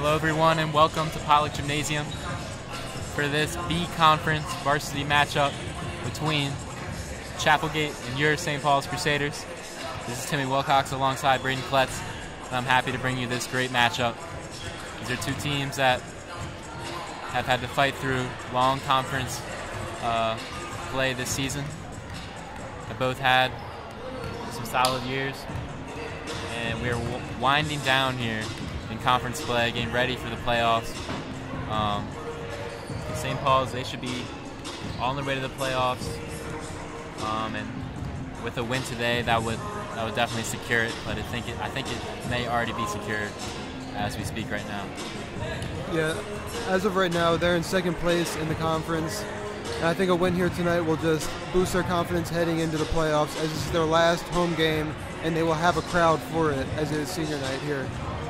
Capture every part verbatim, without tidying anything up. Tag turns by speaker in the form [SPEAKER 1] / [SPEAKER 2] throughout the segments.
[SPEAKER 1] Hello everyone and welcome to Pollock Gymnasium for this B Conference varsity matchup between Chapelgate and your Saint Paul's Crusaders. This is Timmy Wilcox alongside Braden Kletz, and I'm happy to bring you this great matchup. These are two teams that have had to fight through long conference uh, play this season. They both had some solid years, and we're winding down here in conference play, getting ready for the playoffs. Um, Saint Paul's, they should be on their way to the playoffs, um, and with a win today, that would that would definitely secure it. But I think it, I think it may already be secured as we speak right now.
[SPEAKER 2] Yeah, as of right now, they're in second place in the conference, and I think a win here tonight will just boost their confidence heading into the playoffs, as this is their last home game, and they will have a crowd for it as it is senior night here.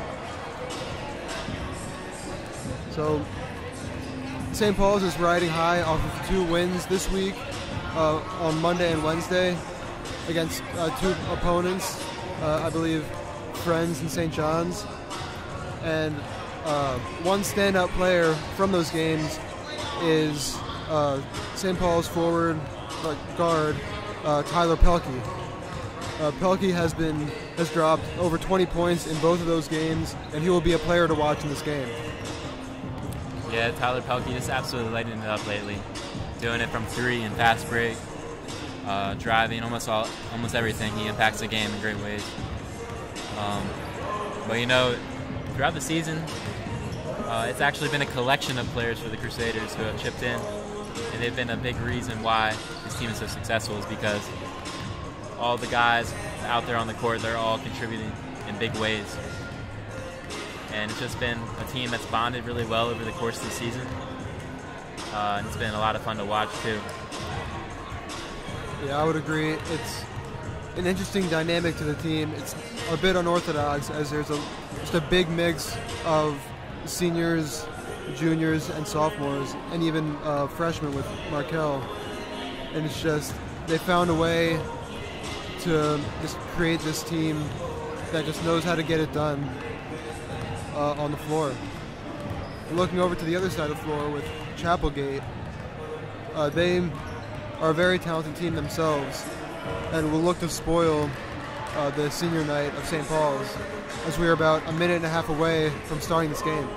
[SPEAKER 2] So Saint Paul's is riding high off of two wins this week uh, on Monday and Wednesday against uh, two opponents, uh, I believe Friends and Saint John's. And uh, one standout player from those games is uh, Saint Paul's forward uh, guard uh, Tyler Pelkey. Uh, Pelkey has been has dropped over twenty points in both of those games, and he will be a player to watch in this game.
[SPEAKER 1] Yeah, Tyler Pelkey just absolutely lighting it up lately, doing it from three and fast break, uh, driving, almost all, almost everything. He impacts the game in great ways. Um, but you know, throughout the season, uh, it's actually been a collection of players for the Crusaders who have chipped in, and they've been a big reason why this team is so successful, is because all the guys out there on the court, they're all contributing in big ways. And it's just been a team that's bonded really well over the course of the season. Uh, and it's been a lot of fun to watch, too.
[SPEAKER 2] Yeah, I would agree. It's an interesting dynamic to the team. It's a bit unorthodox, as there's a, just a big mix of seniors, juniors, and sophomores, and even uh, freshmen with Markel. And it's just, they found a way to just create this team that just knows how to get it done uh, on the floor. And looking over to the other side of the floor with Chapelgate, uh, they are a very talented team themselves, and will look to spoil uh, the senior night of Saint Paul's, as we are about a minute and a half away from starting this game.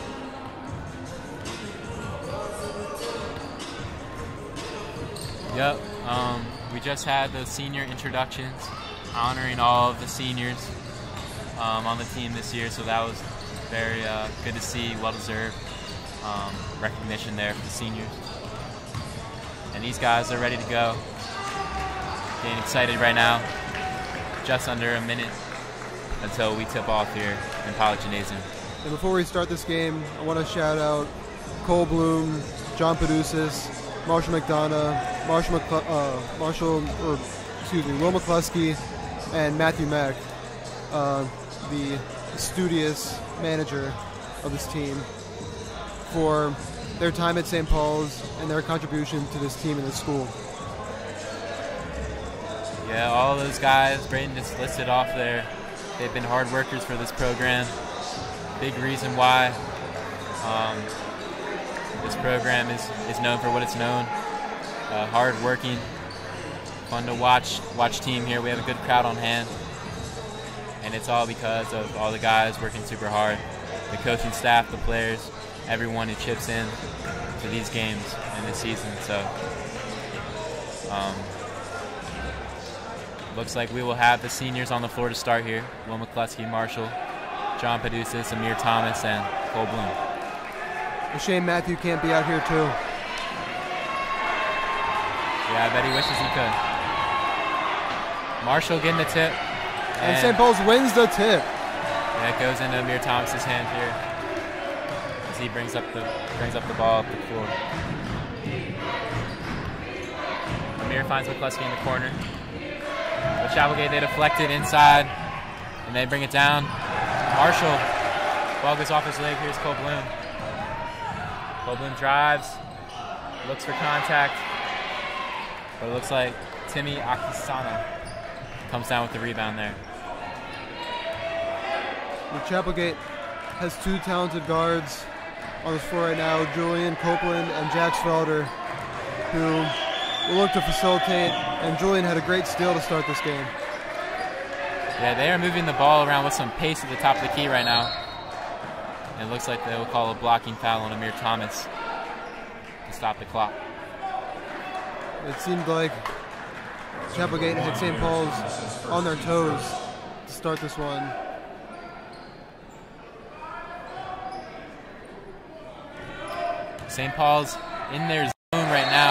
[SPEAKER 1] Yep. Um, we just had the senior introductions, honoring all of the seniors um, on the team this year, so that was very uh, good to see, well-deserved um, recognition there for the seniors. And these guys are ready to go. Getting excited right now. Just under a minute until we tip off here in Pollock Gymnasium.
[SPEAKER 2] And before we start this game, I want to shout out Cole Bloom, John Padusis, Marshall McDonough, Marshall, McCl uh, Marshall, or excuse me, Will McCluskey, and Matthew Mack, uh, the studious manager of this team, for their time at Saint Paul's and their contribution to this team and this school.
[SPEAKER 1] Yeah, all those guys Braden just listed off there, they've been hard workers for this program. Big reason why um, this program is, is known for what it's known. Uh, hard working, fun to watch, watch team here. We have a good crowd on hand. And it's all because of all the guys working super hard. The coaching staff, the players, everyone who chips in to these games in this season. So um, looks like we will have the seniors on the floor to start here. Will McCluskey, Marshall, John Padusis, Amir Thomas, and Cole Bloom.
[SPEAKER 2] A shame Matthew can't be out here too.
[SPEAKER 1] Yeah, I bet he wishes he could. Marshall getting the tip.
[SPEAKER 2] And, and Saint Paul's wins the tip.
[SPEAKER 1] Yeah, it goes into Amir Thomas's hand here as he brings up the brings up the ball up the floor. Amir finds McCluskey in the corner. But Chapelgate, they deflect it inside, and they bring it down. Marshall, ball goes off his leg. Here's Cole Bloom. Cole Bloom drives, looks for contact, but it looks like Timmy Akisana comes down with the rebound there.
[SPEAKER 2] With Chapelgate has two talented guards on the floor right now, Julian Copeland and Jack Felder, who will look to facilitate, and Julian had a great steal to start this game.
[SPEAKER 1] Yeah, they are moving the ball around with some pace at the top of the key right now. It looks like they will call a blocking foul on Amir Thomas to stop the clock.
[SPEAKER 2] It seemed like Chapelgate had Saint Paul's on their toes to start this one.
[SPEAKER 1] Saint Paul's in their zone right now.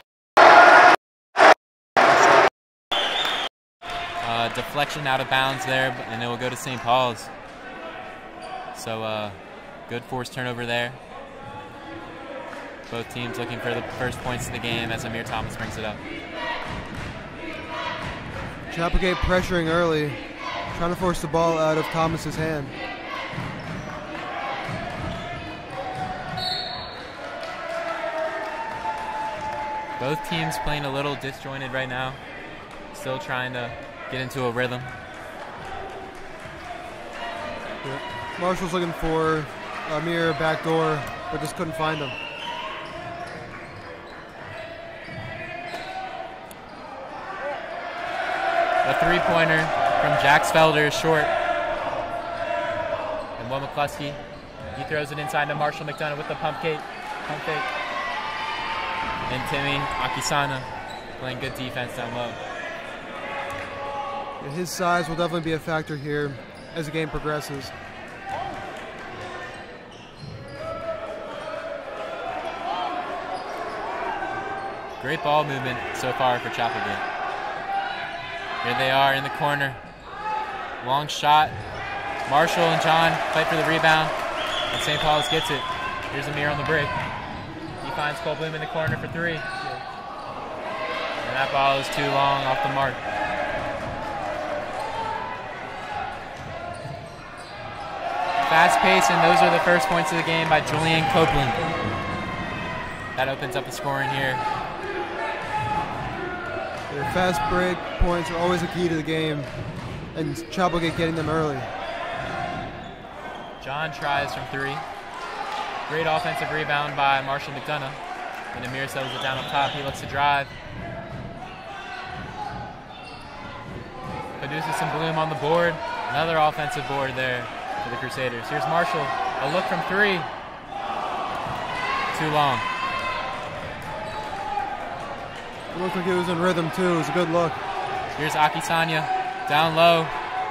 [SPEAKER 1] Uh, deflection out of bounds there, and it will go to Saint Paul's. So uh, good forced turnover there. Both teams looking for the first points of the game as Amir Thomas brings it up.
[SPEAKER 2] Chapelgate pressuring early, trying to force the ball out of Thomas's hand.
[SPEAKER 1] Both teams playing a little disjointed right now, still trying to get into a rhythm.
[SPEAKER 2] Yeah. Marshall's looking for Amir backdoor, but just couldn't find him.
[SPEAKER 1] A three-pointer from Jack Felder is short. And Will McCluskey, he throws it inside to Marshall McDonough with the pump fake. Pump fake. And Timmy Akisana playing good defense down low.
[SPEAKER 2] Yeah, his size will definitely be a factor here as the game progresses.
[SPEAKER 1] Great ball movement so far for Chapelgate. Here they are in the corner. Long shot. Marshall and John fight for the rebound, and Saint Paul's gets it. Here's Amir on the break. He finds Cole Bloom in the corner for three. And that ball is too long off the mark. Fast pace, and those are the first points of the game by Julian Copeland. That opens up the scoring here.
[SPEAKER 2] Their fast break points are always a key to the game, and Chapelgate getting them early.
[SPEAKER 1] John tries from three. Great offensive rebound by Marshall McDonough. And Amir settles it down up top. He looks to drive. Produces some Bloom on the board. Another offensive board there for the Crusaders. Here's Marshall. A look from three. Too long.
[SPEAKER 2] It looked like he was in rhythm too. It was a good look.
[SPEAKER 1] Here's Akisanya down low.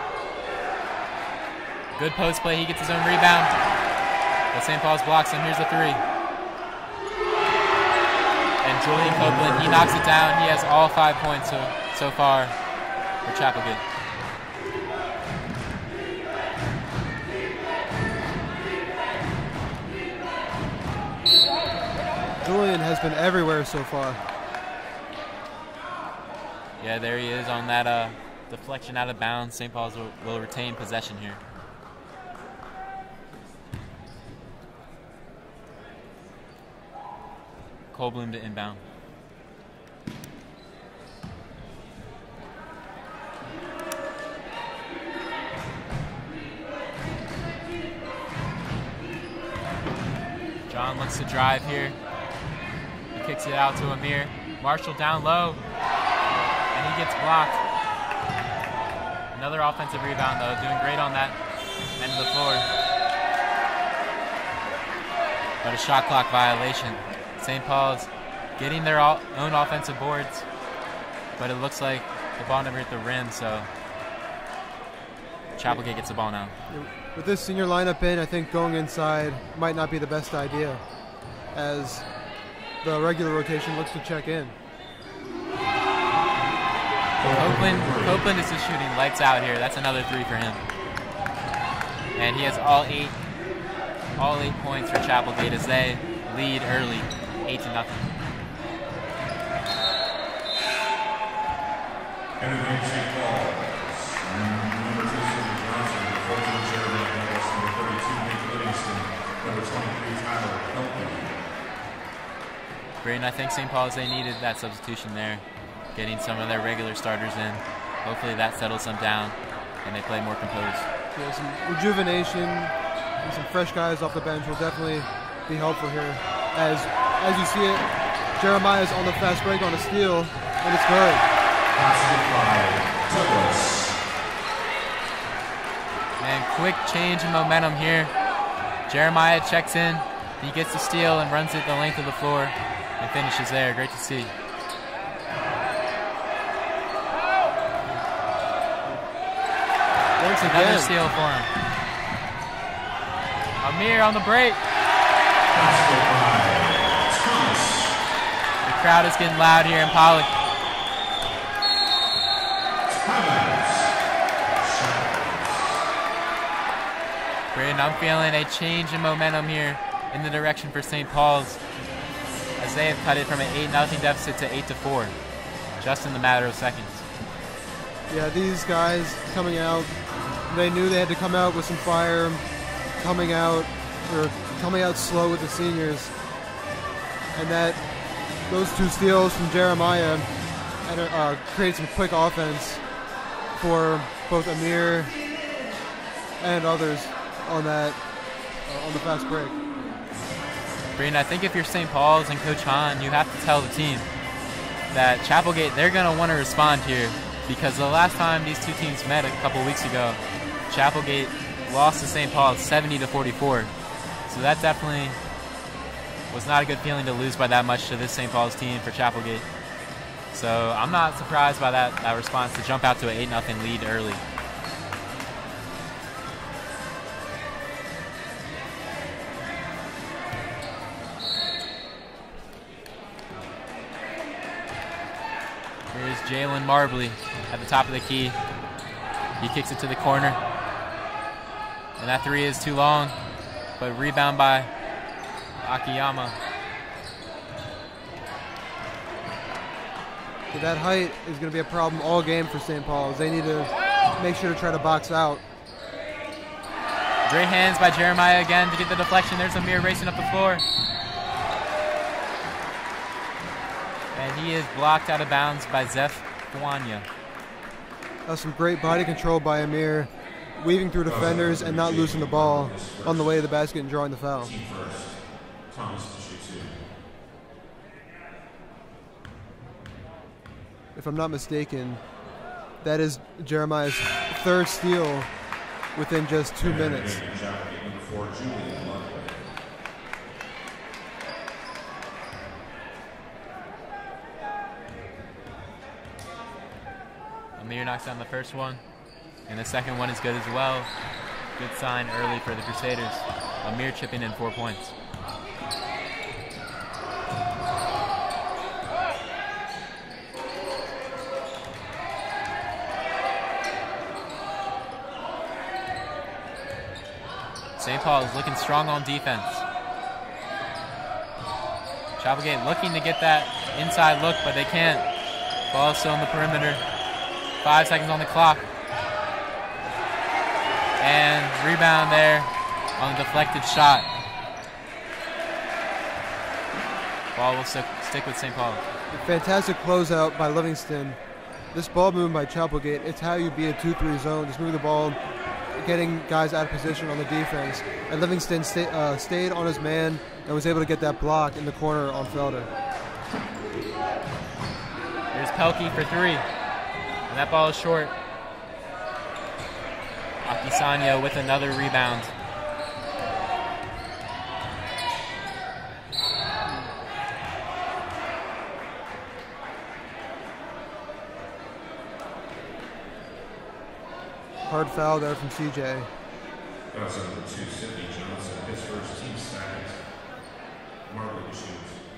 [SPEAKER 1] Good post play. He gets his own rebound. But Saint Paul's blocks him. Here's the three. And Julian Copeland, he knocks it down. He has all five points so, so far for Chapelgate.
[SPEAKER 2] Julian has been everywhere so far.
[SPEAKER 1] Yeah, there he is on that uh, deflection out of bounds. Saint Paul's will, will retain possession here. Cole Bloom to inbound. John looks to drive here. He kicks it out to Amir. Marshall down low. And he gets blocked. Another offensive rebound, though. Doing great on that end of the floor. But a shot clock violation. Saint Paul's getting their own offensive boards, but it looks like the ball never hit the rim, so Chapelgate gets the ball now.
[SPEAKER 2] With this senior lineup in, I think going inside might not be the best idea, as the regular rotation looks to check in.
[SPEAKER 1] Copeland, Copeland is just shooting lights out here. That's another three for him. And he has all eight, all eight points for Chapelgate as they lead early, eight to nothing.
[SPEAKER 3] Entering Saint Paul's, number two, Sidney Johnson, fourteen, Jeremy Ellis, number thirty-two, Nate Livingston, number twenty-three, Tyler Helton.
[SPEAKER 1] Braden, I think Saint Paul's, they needed that substitution there, getting some of their regular starters in. Hopefully that settles them down and they play more composed.
[SPEAKER 2] Yeah, some rejuvenation and some fresh guys off the bench will definitely be helpful here. As as you see it, Jeremiah's on the fast break on a steal, and it's good.
[SPEAKER 1] Man, quick change in momentum here. Jeremiah checks in, he gets the steal and runs it the length of the floor and finishes there. Great to see.
[SPEAKER 2] Once
[SPEAKER 1] Another
[SPEAKER 2] again.
[SPEAKER 1] steal for him. Amir on the break. The crowd is getting loud here in Pollock. Braden, I'm feeling a change in momentum here in the direction for Saint Paul's, as they have cut it from an eight nothing deficit to eight to four, just in the matter of seconds.
[SPEAKER 2] Yeah, these guys coming out, they knew they had to come out with some fire, coming out or coming out slow with the seniors, and that those two steals from Jeremiah and uh, created some quick offense for both Amir and others on that uh, on the fast break.
[SPEAKER 1] Braden, I think if you're Saint Paul's and Coach Hahn, you have to tell the team that Chapelgate, they're going to want to respond here, because the last time these two teams met a couple weeks ago, Chapelgate lost to Saint Paul's seventy to forty-four. So that definitely was not a good feeling to lose by that much to this Saint Paul's team for Chapelgate. So I'm not surprised by that, that response to jump out to an eight nothing lead early. Here's Jalen Marbley at the top of the key. He kicks it to the corner. And that three is too long, but rebound by Akiyama.
[SPEAKER 2] That height is going to be a problem all game for Saint Paul's. They need to make sure to try to box out.
[SPEAKER 1] Great hands by Jeremiah again to get the deflection. There's Amir racing up the floor. And he is blocked out of bounds by Zeph Fuanya.
[SPEAKER 2] That's some great body control by Amir, weaving through defenders and not losing the ball on the way to the basket and drawing the foul. If I'm not mistaken, that is Jeremiah's third steal within just two minutes.
[SPEAKER 1] Amir knocks down the first one, and the second one is good as well. Good sign early for the Crusaders. Amir chipping in four points. Saint Paul is looking strong on defense. Chapelgate looking to get that inside look, but they can't. Ball is still on the perimeter. Five seconds on the clock. And rebound there on the deflected shot. Ball will stick, stick with Saint Paul.
[SPEAKER 2] A fantastic closeout by Livingston. This ball movement by Chapelgate, it's how you beat a two three zone. Just moving the ball, getting guys out of position on the defense. And Livingston stay, uh, stayed on his man and was able to get that block in the corner on Felder.
[SPEAKER 1] Here's Pelkey for three. And that ball is short. Akisanya with another rebound.
[SPEAKER 2] Hard foul there from C J.
[SPEAKER 3] That was number two, Sidney Johnson, his first team second. Marley shoots.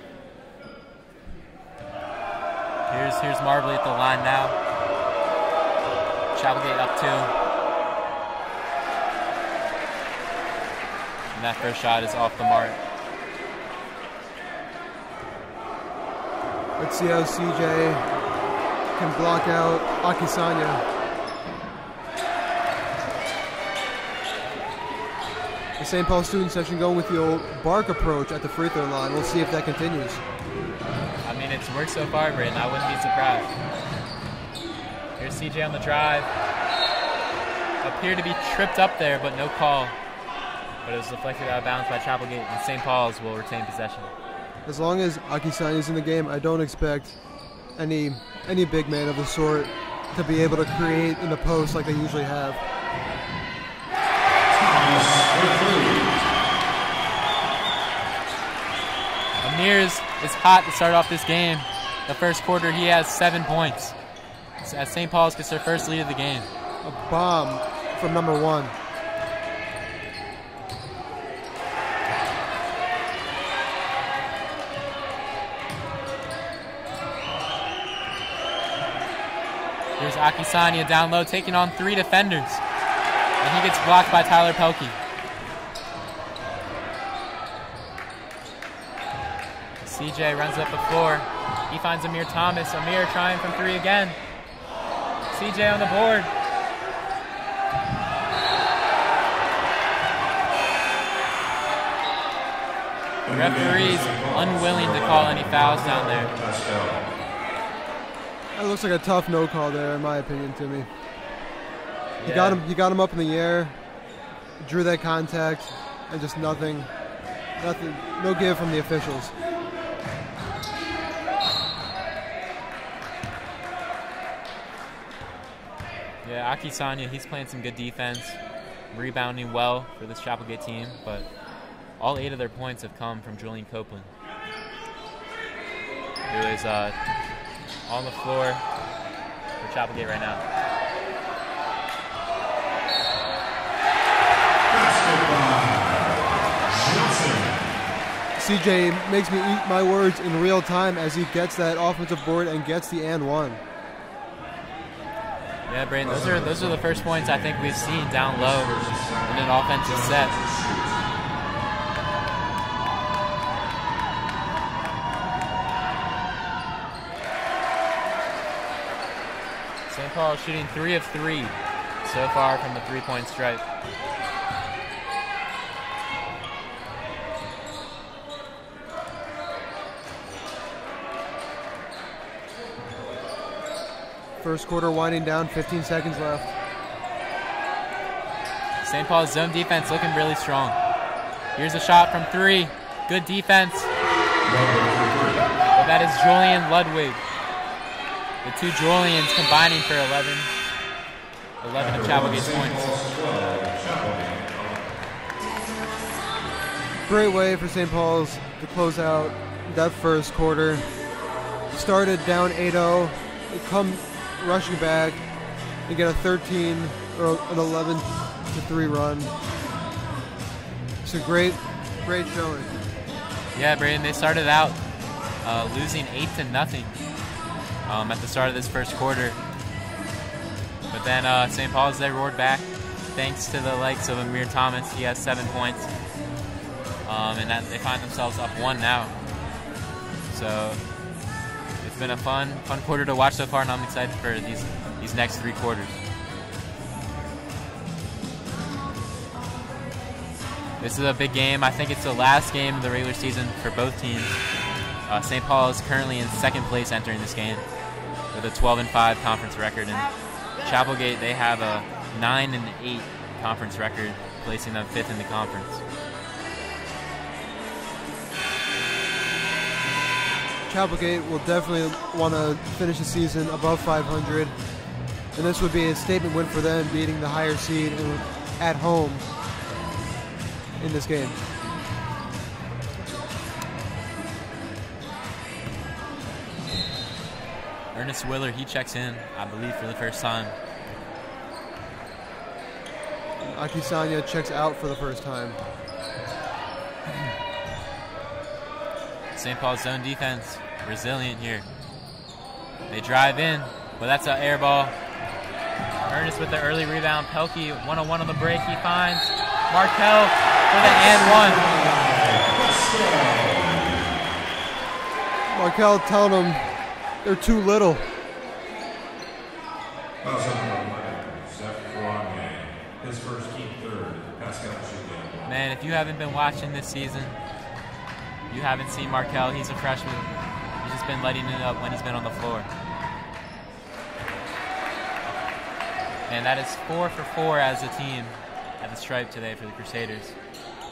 [SPEAKER 1] Here's, here's Marbley at the line now. Chapelgate up two. And that first shot is off the mark.
[SPEAKER 2] Let's see how C J can block out Akisanya. The Saint Paul student section going with the old bark approach at the free throw line. We'll see if that continues.
[SPEAKER 1] I mean, it's worked so far, Braden. I wouldn't be surprised. Here's C J on the drive. Appeared to be tripped up there, but no call. but it was deflected out of bounds by Chapelgate, and Saint Paul's will retain possession.
[SPEAKER 2] As long as Akisanya is in the game, I don't expect any any big man of the sort to be able to create in the post like they usually have.
[SPEAKER 1] Amirs is hot to start off this game. The first quarter, he has seven points. As Saint Paul's gets their first lead of the game.
[SPEAKER 2] A bomb from number one.
[SPEAKER 1] Here's Akisanya down low, taking on three defenders. And he gets blocked by Tyler Pelkey. C J runs up the floor. He finds Amir Thomas. Amir trying from three again. C J on the board. The referee's unwilling to call any fouls down there.
[SPEAKER 2] That looks like a tough no call there, in my opinion, Timmy. You
[SPEAKER 1] Yeah.
[SPEAKER 2] got him. You got him up in the air, drew that contact, and just nothing, nothing, no give from the officials.
[SPEAKER 1] Yeah, Akisanya, he's playing some good defense, rebounding well for this Chapelgate team, but all eight of their points have come from Julian Copeland, who is uh, on the floor for Chapelgate right now.
[SPEAKER 2] C J makes me eat my words in real time as he gets that offensive board and gets the and one.
[SPEAKER 1] Yeah, Brayden, those are those are the first points I think we've seen down low in an offensive set. Saint Paul shooting three of three so far from the three-point stripe.
[SPEAKER 2] First quarter winding down, fifteen seconds left.
[SPEAKER 1] Saint Paul's zone defense looking really strong. Here's a shot from three. Good defense. But that is Julian Ludwig. The two Julians combining for eleven. eleven of Chapelgate's points.
[SPEAKER 2] Great way for Saint Paul's to close out that first quarter. Started down eight oh, come rushing back and get a thirteen or an eleven to three run. It's a great, great showing.
[SPEAKER 1] Yeah, Brayden, they started out uh, losing eight to nothing um, at the start of this first quarter. But then uh, Saint Paul's, they roared back thanks to the likes of Amir Thomas. He has seven points. Um, and that they find themselves up one now. So it's been a fun, fun quarter to watch so far, and I'm excited for these these next three quarters. This is a big game. I think it's the last game of the regular season for both teams. Uh, Saint Paul is currently in second place entering this game with a twelve and five conference record, and Chapelgate, they have a nine and eight conference record, placing them fifth in the conference.
[SPEAKER 2] Chapelgate will definitely want to finish the season above five hundred, and this would be a statement win for them, beating the higher seed and at home in this game.
[SPEAKER 1] Ernest Willer, he checks in, I believe, for the first time.
[SPEAKER 2] Akisanya checks out for the first time.
[SPEAKER 1] Saint Paul's zone defense, resilient here. They drive in, but that's an air ball. Ernest with the early rebound. Pelkey, one on one on the break. He finds Markel for the and one.
[SPEAKER 2] Markel telling them they're too little.
[SPEAKER 3] His first team third, Pascal Chapelgate.
[SPEAKER 1] Man, if you haven't been watching this season, you haven't seen Markel. He's a freshman. He's just been lighting it up when he's been on the floor. And that is four for four as a team at the stripe today for the Crusaders.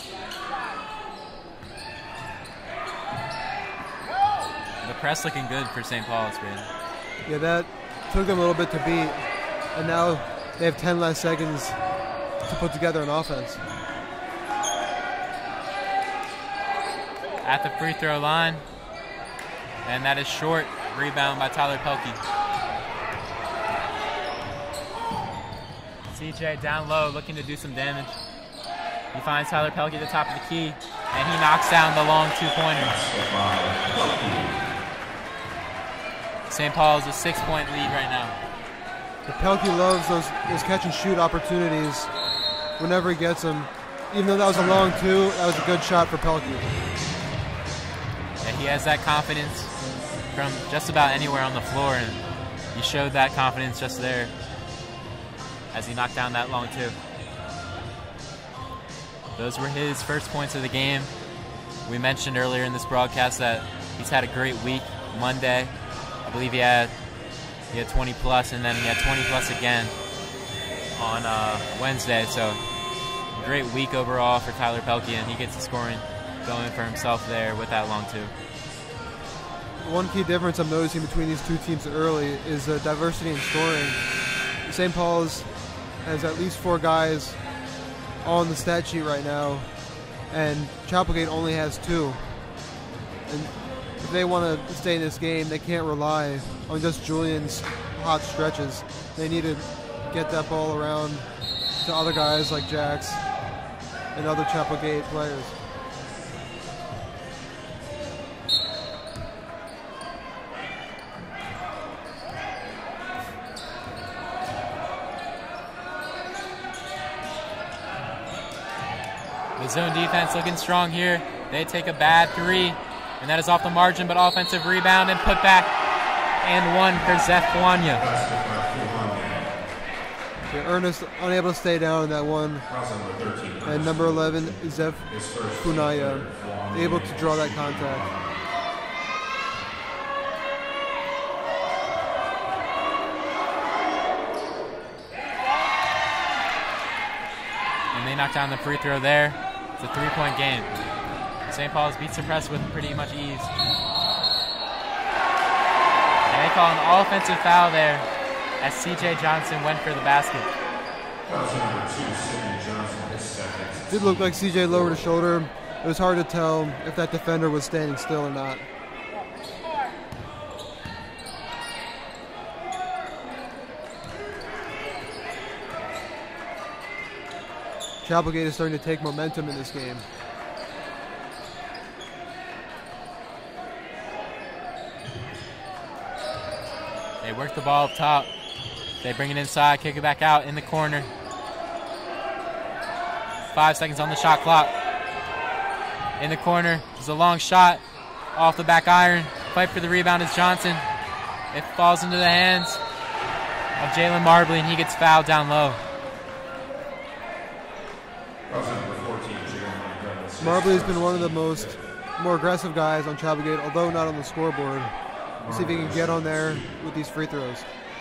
[SPEAKER 1] press looking good for Saint Paul's, man.
[SPEAKER 2] Yeah, that took them a little bit to beat, and now they have ten less seconds to put together an offense.
[SPEAKER 1] At the free throw line, and that is short. Rebound by Tyler Pelkey. C J down low, looking to do some damage. He finds Tyler Pelkey at the top of the key, and he knocks down the long two-pointer. Saint Paul's a six-point lead right now.
[SPEAKER 2] The Pelkey loves those, those catch-and-shoot opportunities whenever he gets them. Even though that was a long two, that was a good shot for Pelkey.
[SPEAKER 1] Yeah, he has that confidence from just about anywhere on the floor, and he showed that confidence just there as he knocked down that long two. Those were his first points of the game. We mentioned earlier in this broadcast that he's had a great week. Monday, I believe he had he had twenty plus, and then he had twenty plus again on uh, Wednesday. So great week overall for Tyler Pelkey, and he gets the scoring going for himself there with that long two.
[SPEAKER 2] One key difference I'm noticing between these two teams early is uh, diversity in scoring. Saint Paul's has at least four guys on the stat sheet right now, and Chapelgate only has two. And if they want to stay in this game, they can't rely on just Julian's hot stretches. They need to get that ball around to other guys like Jax and other Chapelgate players.
[SPEAKER 1] The zone defense looking strong here. They take a bad three, and that is off the margin, but offensive rebound and put back, and one for Zeph Fuanya.
[SPEAKER 2] Yeah, Ernest unable to stay down in that one. And number eleven, Zeph Fuanya, able to draw that contact.
[SPEAKER 1] And they knock down the free throw there. It's a three-point game. Saint Paul's beats the press with pretty much ease. And they call an offensive foul there as C J Johnson went for the basket.
[SPEAKER 2] It did look like C J lowered his shoulder. It was hard to tell if that defender was standing still or not. Chapelgate is starting to take momentum in this game.
[SPEAKER 1] They work the ball up top. They bring it inside, kick it back out in the corner. Five seconds on the shot clock. In the corner, there's a long shot off the back iron. Fight for the rebound is Johnson. It falls into the hands of Jalen Marbley, and he gets fouled down low.
[SPEAKER 2] Marbley has been one of the most more aggressive guys on Chapelgate, although not on the scoreboard. We'll see if he can get on there with these free throws.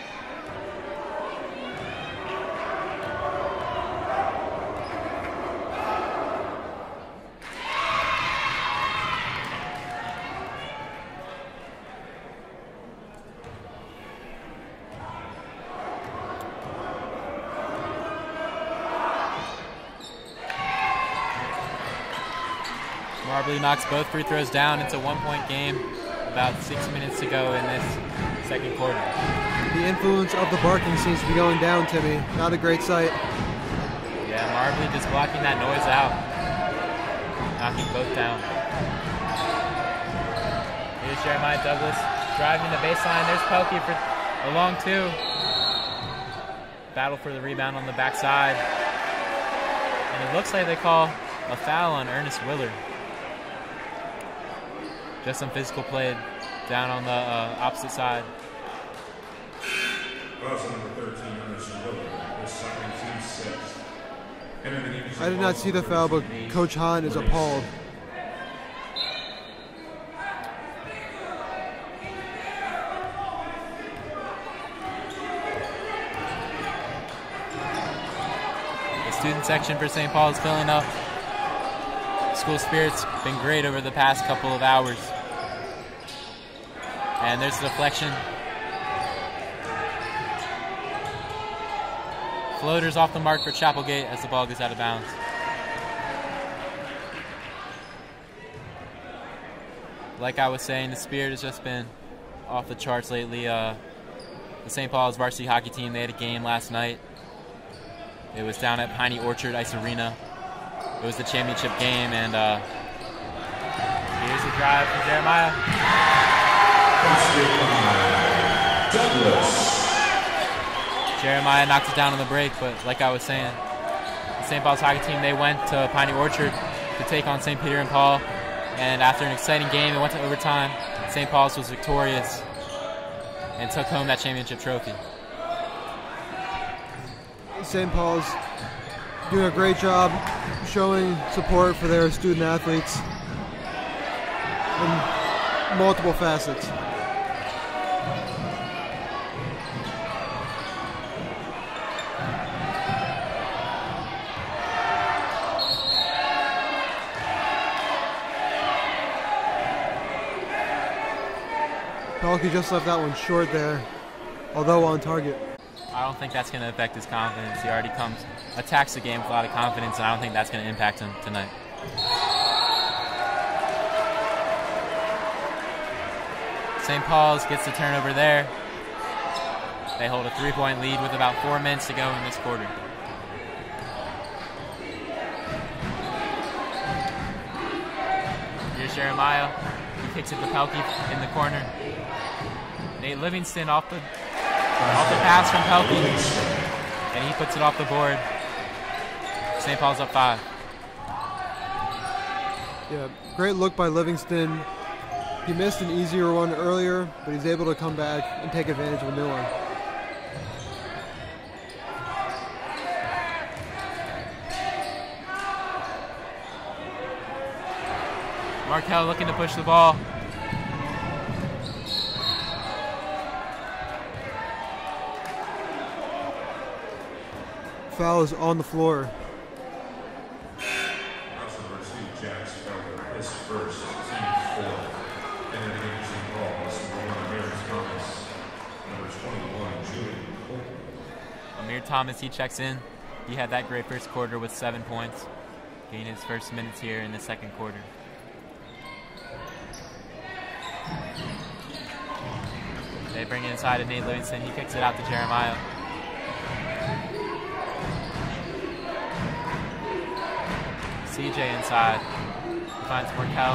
[SPEAKER 1] Marbley knocks both free throws down. It's a one-point game. About six minutes to go in this second quarter.
[SPEAKER 2] The influence of the barking seems to be going down, Timmy. Not a great sight.
[SPEAKER 1] Yeah, Marbley just blocking that noise out. Knocking both down. Here's Jeremiah Douglas driving the baseline. There's Pelkey for a long two. Battle for the rebound on the backside. And it looks like they call a foul on Ernest Willard. Just some physical play down on the uh, opposite side.
[SPEAKER 2] I did not see the foul, but Coach Hahn is appalled.
[SPEAKER 1] The student section for Saint Paul is filling up. School spirit's been great over the past couple of hours. And there's the deflection. Floaters off the mark for Chapelgate as the ball goes out of bounds. Like I was saying, the spirit has just been off the charts lately. Uh, the Saint Paul's varsity hockey team, they had a game last night. It was down at Piney Orchard Ice Arena. It was the championship game, and uh, here's the drive from Jeremiah.
[SPEAKER 3] Douglas.
[SPEAKER 1] Jeremiah knocked it down on the break, but like I was saying, the Saint Paul's hockey team, they went to Piney Orchard to take on Saint Peter and Paul, and after an exciting game, it went to overtime. Saint Paul's was victorious and took home that championship trophy.
[SPEAKER 2] Saint Paul's doing a great job showing support for their student athletes in multiple facets. Pelkey just left that one short there, although on target.
[SPEAKER 1] I don't think that's going to affect his confidence. He already comes, attacks the game with a lot of confidence, and I don't think that's going to impact him tonight. Saint Paul's gets the turnover there. They hold a three-point lead with about four minutes to go in this quarter. Here's Jeremiah. He kicks it to Pelkey in the corner. Nate Livingston off the off the pass from Pelkey, and he puts it off the board. Saint Paul's up five.
[SPEAKER 2] Yeah, great look by Livingston. He missed an easier one earlier, but he's able to come back and take advantage of a new one.
[SPEAKER 1] Markel looking to push the ball.
[SPEAKER 2] Foul is on the floor.
[SPEAKER 3] Varsity Jack's Felder, his first, team four. And then against Saint Paul's, number one, Amir Thomas. Number twenty-one, Julie Colton.
[SPEAKER 1] Amir Thomas, he checks in. He had that great first quarter with seven points. Gained his first minutes here in the second quarter. They bring it inside to Nate Livingston. He kicks it out to Jeremiah. C J inside. He finds Markel.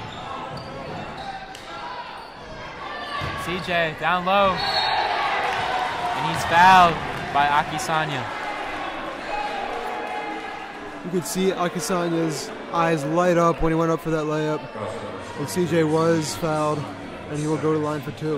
[SPEAKER 1] C J down low. And he's fouled by Akisanya.
[SPEAKER 2] You could see Akisanya's eyes light up when he went up for that layup. And C J was fouled, and he will go to line for two.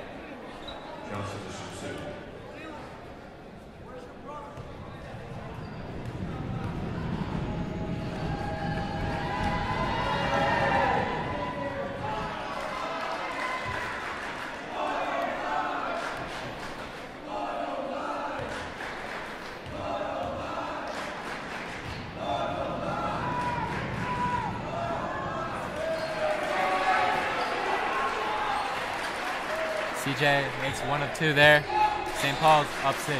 [SPEAKER 1] C J makes one of two there. Saint Paul's up six.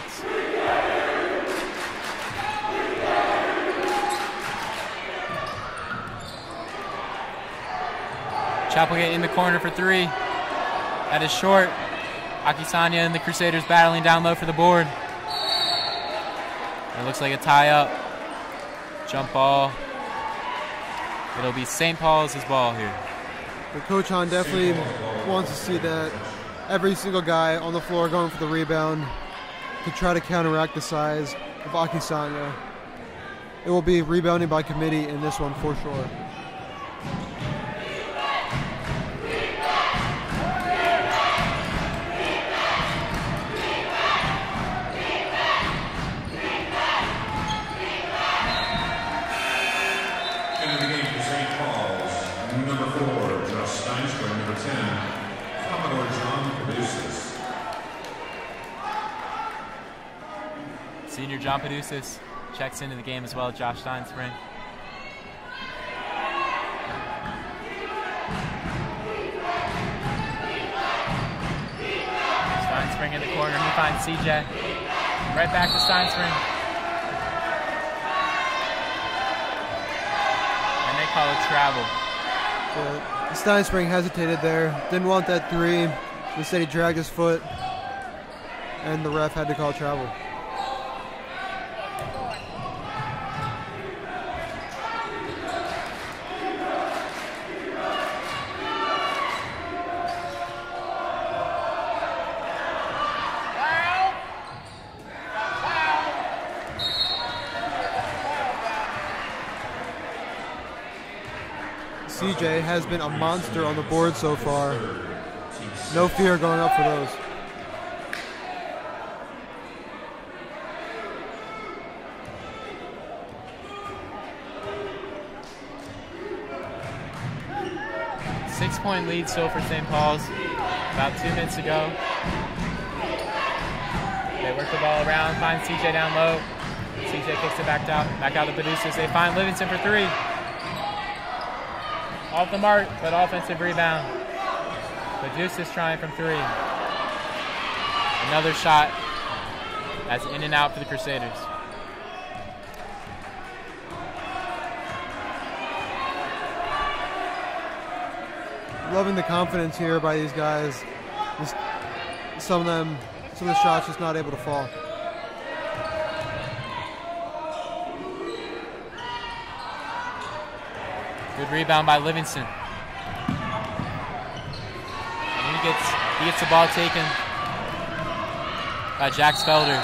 [SPEAKER 1] Chapelgate in the corner for three. That is short. Akisanya and the Crusaders battling down low for the board. It looks like a tie up. Jump ball. It'll be Saint Paul's ball here.
[SPEAKER 2] But Coach Hahn definitely wants to see that. Every single guy on the floor going for the rebound to try to counteract the size of Akisanya. It will be rebounding by committee in this one for sure.
[SPEAKER 3] And in the game for Saint Paul's, number four, Josh Steinstrom, number ten, Commodore John Caduceus.
[SPEAKER 1] Senior John Paducis checks into the game as well as Josh Steinspring. Steinspring in the corner. He finds C J. Right back to Steinspring. And they call it travel.
[SPEAKER 2] Yeah, Steinspring hesitated there. Didn't want that three. Instead he dragged his foot. And the ref had to call travel. C J has been a monster on the board so far. No fear going up for those.
[SPEAKER 1] Six-point lead still for Saint Paul's. About two minutes ago. They work the ball around, find C J down low. C J kicks it back out, back out to Producers. They find Livingston for three. Off the mark, but offensive rebound. Producers trying from three. Another shot. That's in and out for the Crusaders.
[SPEAKER 2] Loving the confidence here by these guys. Just some of them, some of the shots just not able to fall.
[SPEAKER 1] Good rebound by Livingston. And he gets he gets the ball taken by Jack Felder.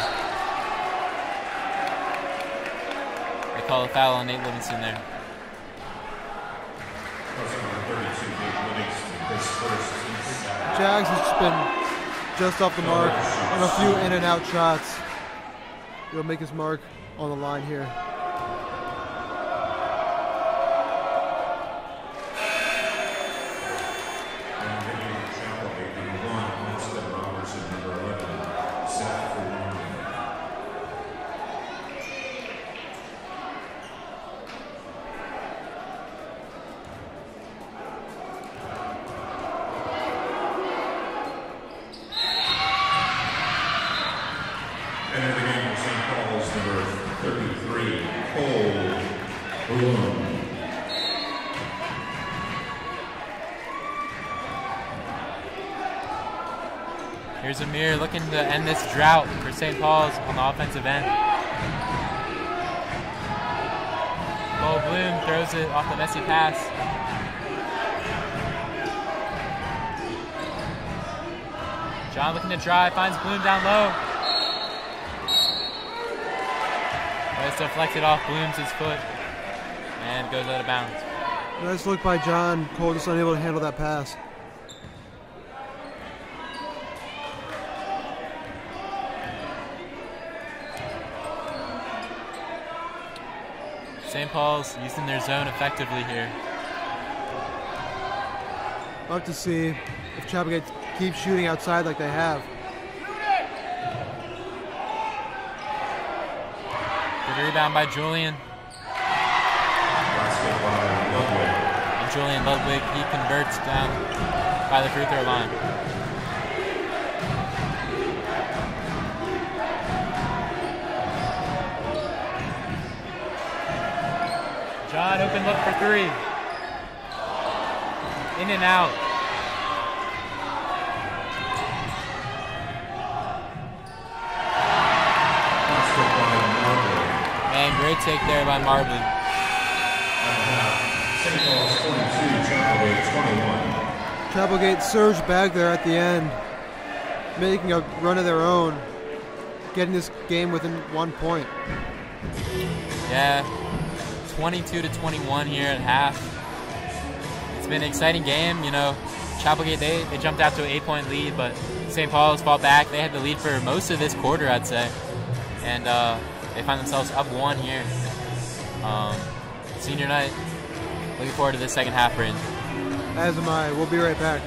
[SPEAKER 1] They call a foul on Nate Livingston there.
[SPEAKER 2] Jags has just been just off the mark on a few in and out shots. He'll make his mark on the line here.
[SPEAKER 1] Here's Amir looking to end this drought for Saint Paul's on the offensive end. Cole Bloom throws it off the messy pass. John looking to drive, finds Bloom down low. But it's deflected off Bloom's foot and goes out of bounds.
[SPEAKER 2] Nice look by John. Cole just unable to handle that pass.
[SPEAKER 1] Saint Paul's using their zone effectively here.
[SPEAKER 2] Love to see if Chapelgate keeps shooting outside like they have.
[SPEAKER 1] Good rebound by Julian. And Julian Ludwig, he converts down by the free throw line. John, open look for three. In and out. Man, great take there by Marbley.
[SPEAKER 2] Chapelgate surged back there at the end, making a run of their own, getting this game within one point.
[SPEAKER 1] Yeah. twenty-two to twenty-one here at half. It's been an exciting game. You know, Chapelgate, they, they jumped out to an eight-point lead, but Saint Paul's fought back. They had the lead for most of this quarter, I'd say. And uh, they find themselves up one here. Um, senior night. Looking forward to this second half, Brandon.
[SPEAKER 2] As am I. We'll be right back.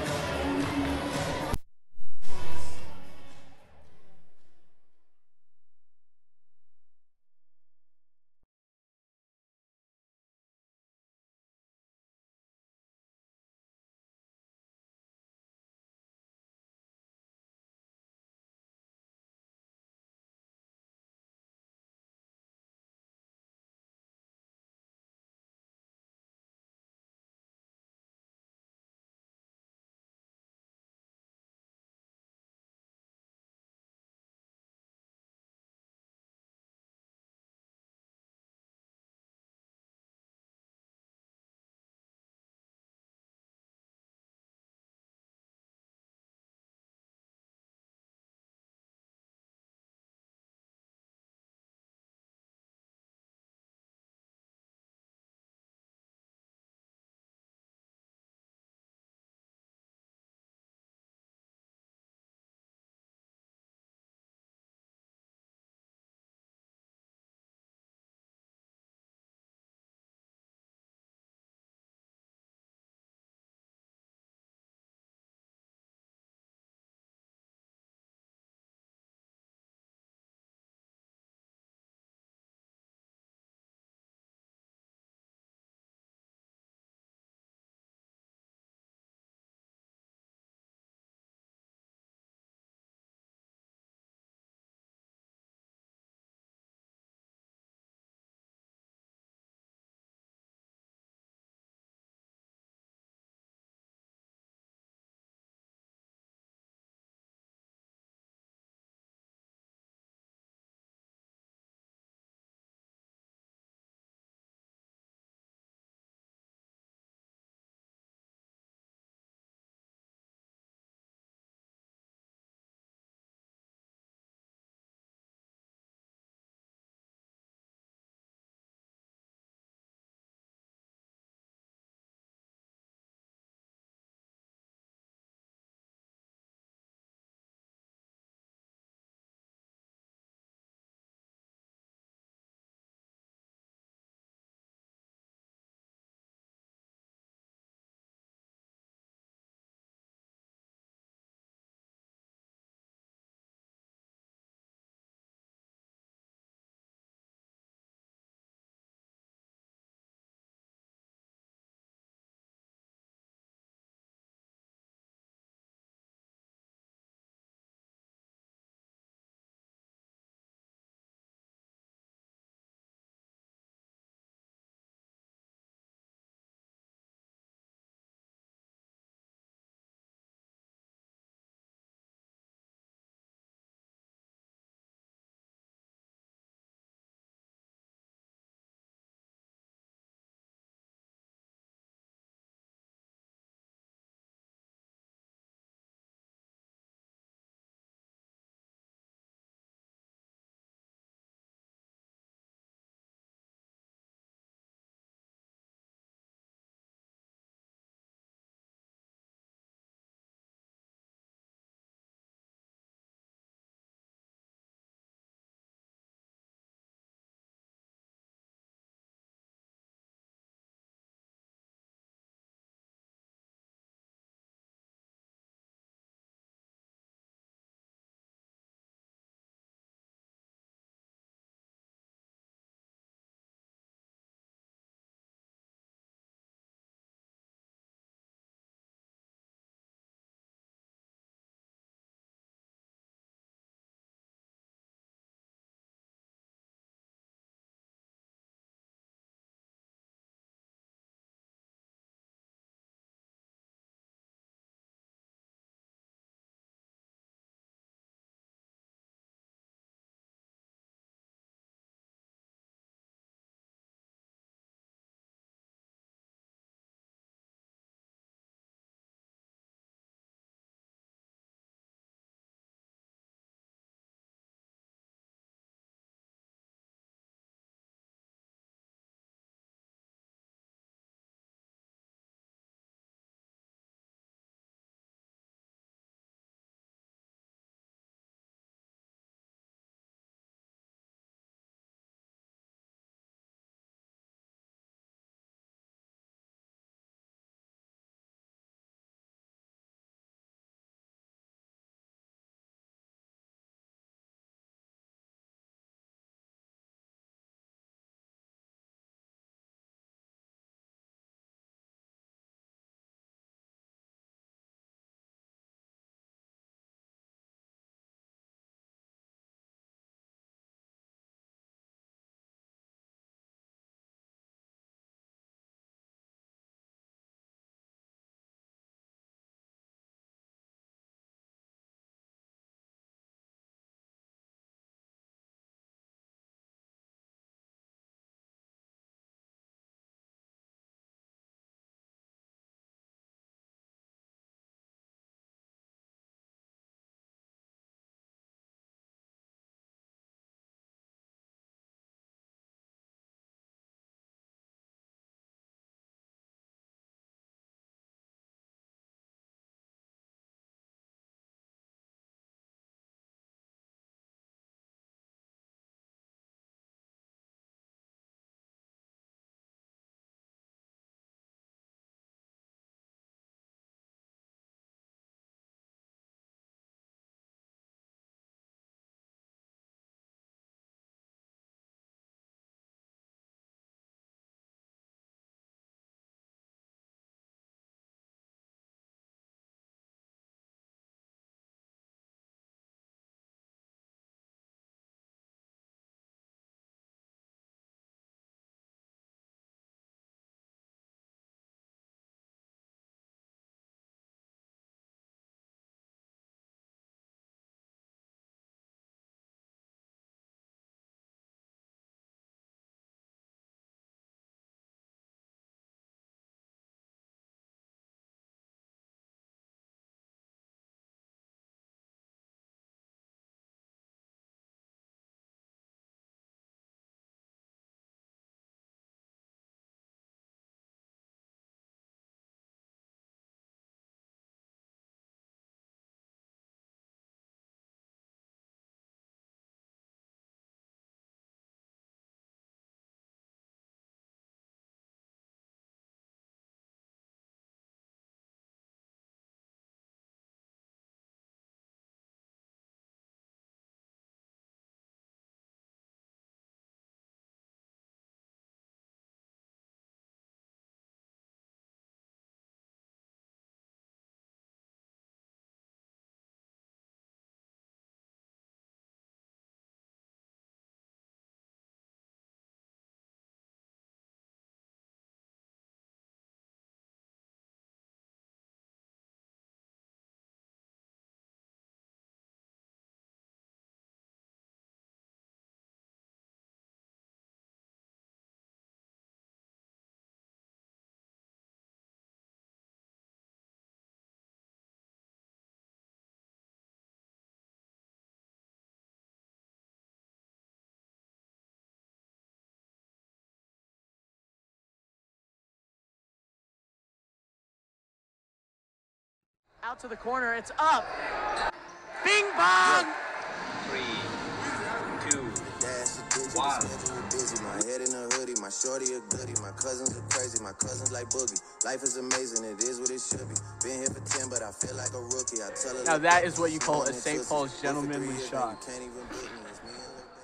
[SPEAKER 4] Out to the corner, it's up. Bing bong!
[SPEAKER 5] Three, two, one.
[SPEAKER 6] Busy. My head in a hoodie, my shorty a goodie. My cousins are crazy, my cousins like boogie. Life is amazing, it is what it should be. Been here for ten, but I feel like a rookie. I tell her
[SPEAKER 4] Now that is what you call a Saint Paul's gentlemanly shot.
[SPEAKER 6] Can't even book me. It's me and Lil Baby.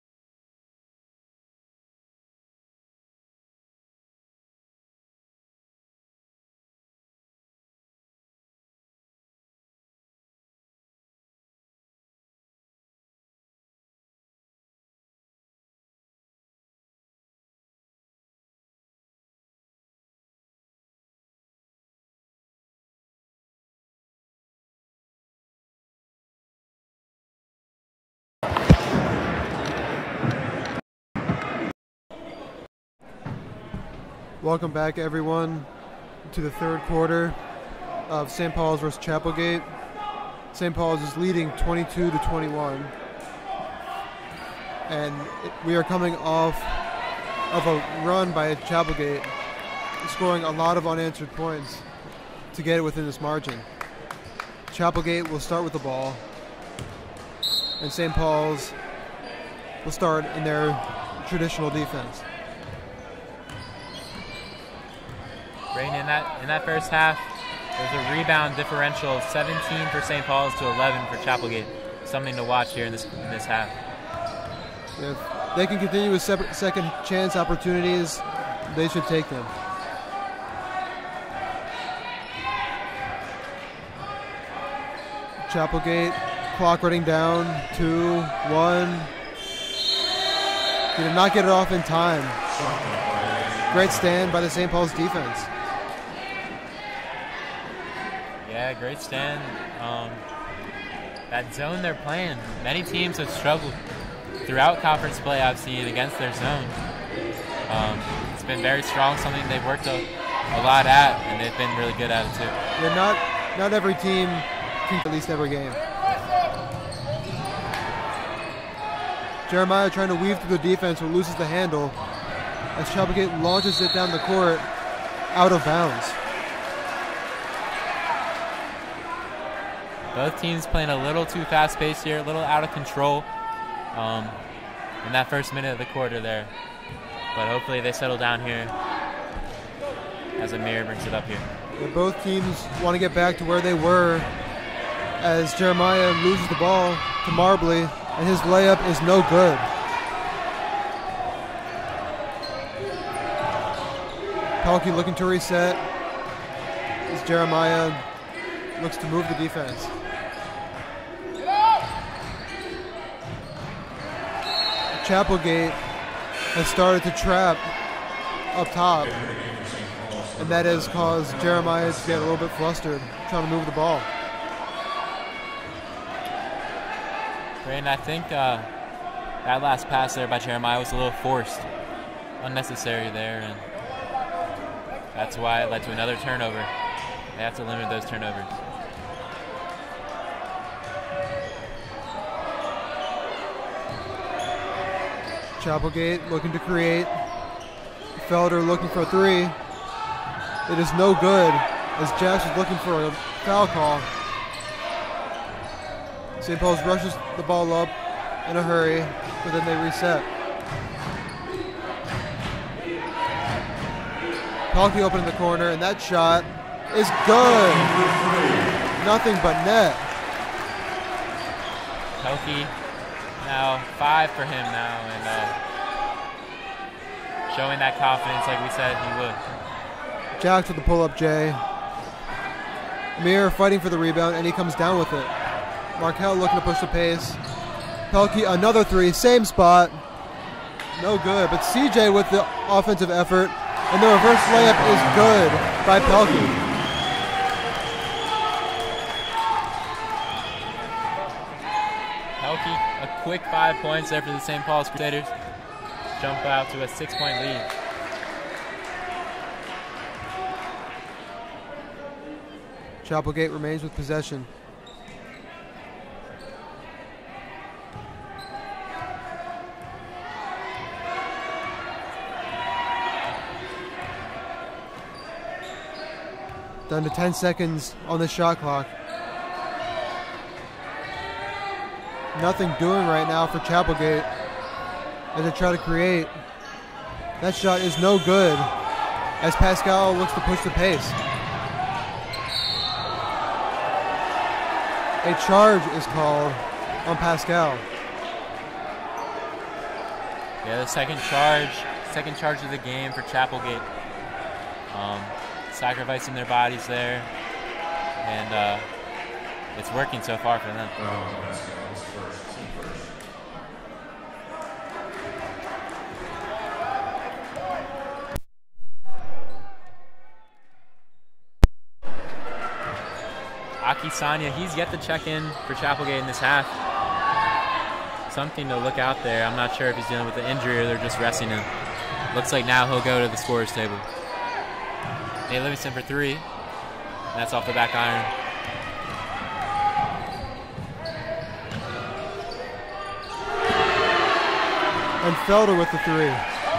[SPEAKER 2] Welcome back, everyone, to the third quarter of Saint Paul's versus Chapelgate. Saint Paul's is leading twenty-two to twenty-one, and it, we are coming off of a run by Chapelgate, scoring a lot of unanswered points to get it within this margin. Chapelgate will start with the ball, and Saint Paul's will start in their traditional defense.
[SPEAKER 1] Brayden, in that in that first half, there's a rebound differential of seventeen for Saint Paul's to eleven for Chapelgate. Something to watch here in this in this half.
[SPEAKER 2] If they can continue with separate second chance opportunities, they should take them. Chapelgate, clock running down, two, one. He did not get it off in time. Great stand by the Saint Paul's defense.
[SPEAKER 1] Yeah, great stand. Um, that zone they're playing, many teams have struggled throughout conference play. I've seen against their zone. Um, it's been very strong, something they've worked a, a lot at, and they've been really good at it too.
[SPEAKER 2] Yeah, not not every team can at least every game. Jeremiah trying to weave through the defense, but loses the handle as Chapelgate launches it down the court, out of bounds.
[SPEAKER 1] Both teams playing a little too fast-paced here, a little out of control um, in that first minute of the quarter there. But hopefully they settle down here as Amir brings it up here.
[SPEAKER 2] Yeah, both teams want to get back to where they were as Jeremiah loses the ball to Marbley, and his layup is no good. Pelkey looking to reset as Jeremiah looks to move the defense. Chapelgate has started to trap up top, and that has caused Jeremiah to get a little bit flustered trying to move the ball.
[SPEAKER 1] Brayden, I think uh, that last pass there by Jeremiah was a little forced, unnecessary there, and that's why it led to another turnover. They have to limit those turnovers.
[SPEAKER 2] Chapelgate looking to create. Felder looking for a three. It is no good as Jackson's looking for a foul call. Saint Paul's rushes the ball up in a hurry, but then they reset. Pelkey open in the corner, and that shot is good. Nothing but net.
[SPEAKER 1] Pelkey now five for him now, and uh, showing that confidence like we said he would.
[SPEAKER 2] Jacks with the pull-up J. Amir fighting for the rebound, and he comes down with it. Markel looking to push the pace. Pelkey another three, same spot. No good, but C J with the offensive effort, and the reverse layup is good by Pelkey.
[SPEAKER 1] Pelkey, a quick five points there for the Saint Paul's Crusaders. Jump out to a six-point lead.
[SPEAKER 2] Chapelgate remains with possession. Down to ten seconds on the shot clock. Nothing doing right now for Chapelgate as they try to create. That shot is no good as Pascal looks to push the pace. A charge is called on Pascal.
[SPEAKER 1] Yeah, the second charge, second charge of the game for Chapelgate. Um, sacrificing their bodies there, and uh, it's working so far for them. Aki Sanya, he's yet to check in for Chapelgate in this half. Something to look out there. I'm not sure if he's dealing with the injury or they're just resting him. Looks like now he'll go to the scorer's table. Nate Livingston for three. And that's off the back iron.
[SPEAKER 2] And Felder with the three.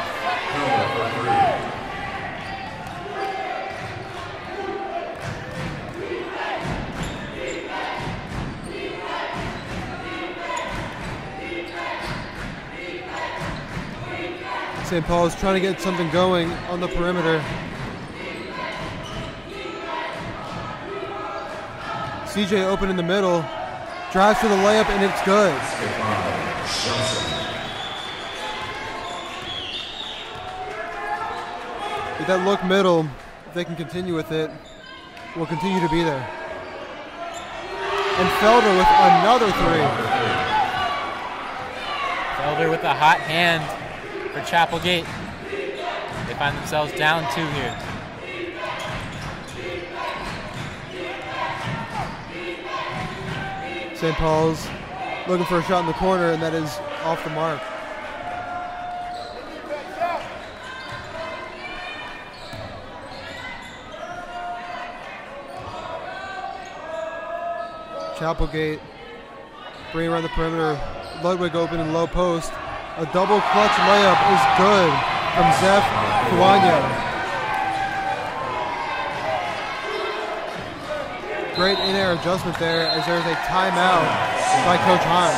[SPEAKER 2] Saint Paul is trying to get something going on the perimeter. C J open in the middle, drives for the layup, and it's good. With that look middle, if they can continue with it, will continue to be there. And Felder with another three.
[SPEAKER 1] Felder with a hot hand for Chapelgate. They find themselves down two here.
[SPEAKER 2] Saint Paul's looking for a shot in the corner, and that is off the mark. Chapelgate bringing around the perimeter. Ludwig open in low post. A double clutch layup is good from Zeph Kawanya. Great in-air adjustment there as there's a timeout by Coach Hahn.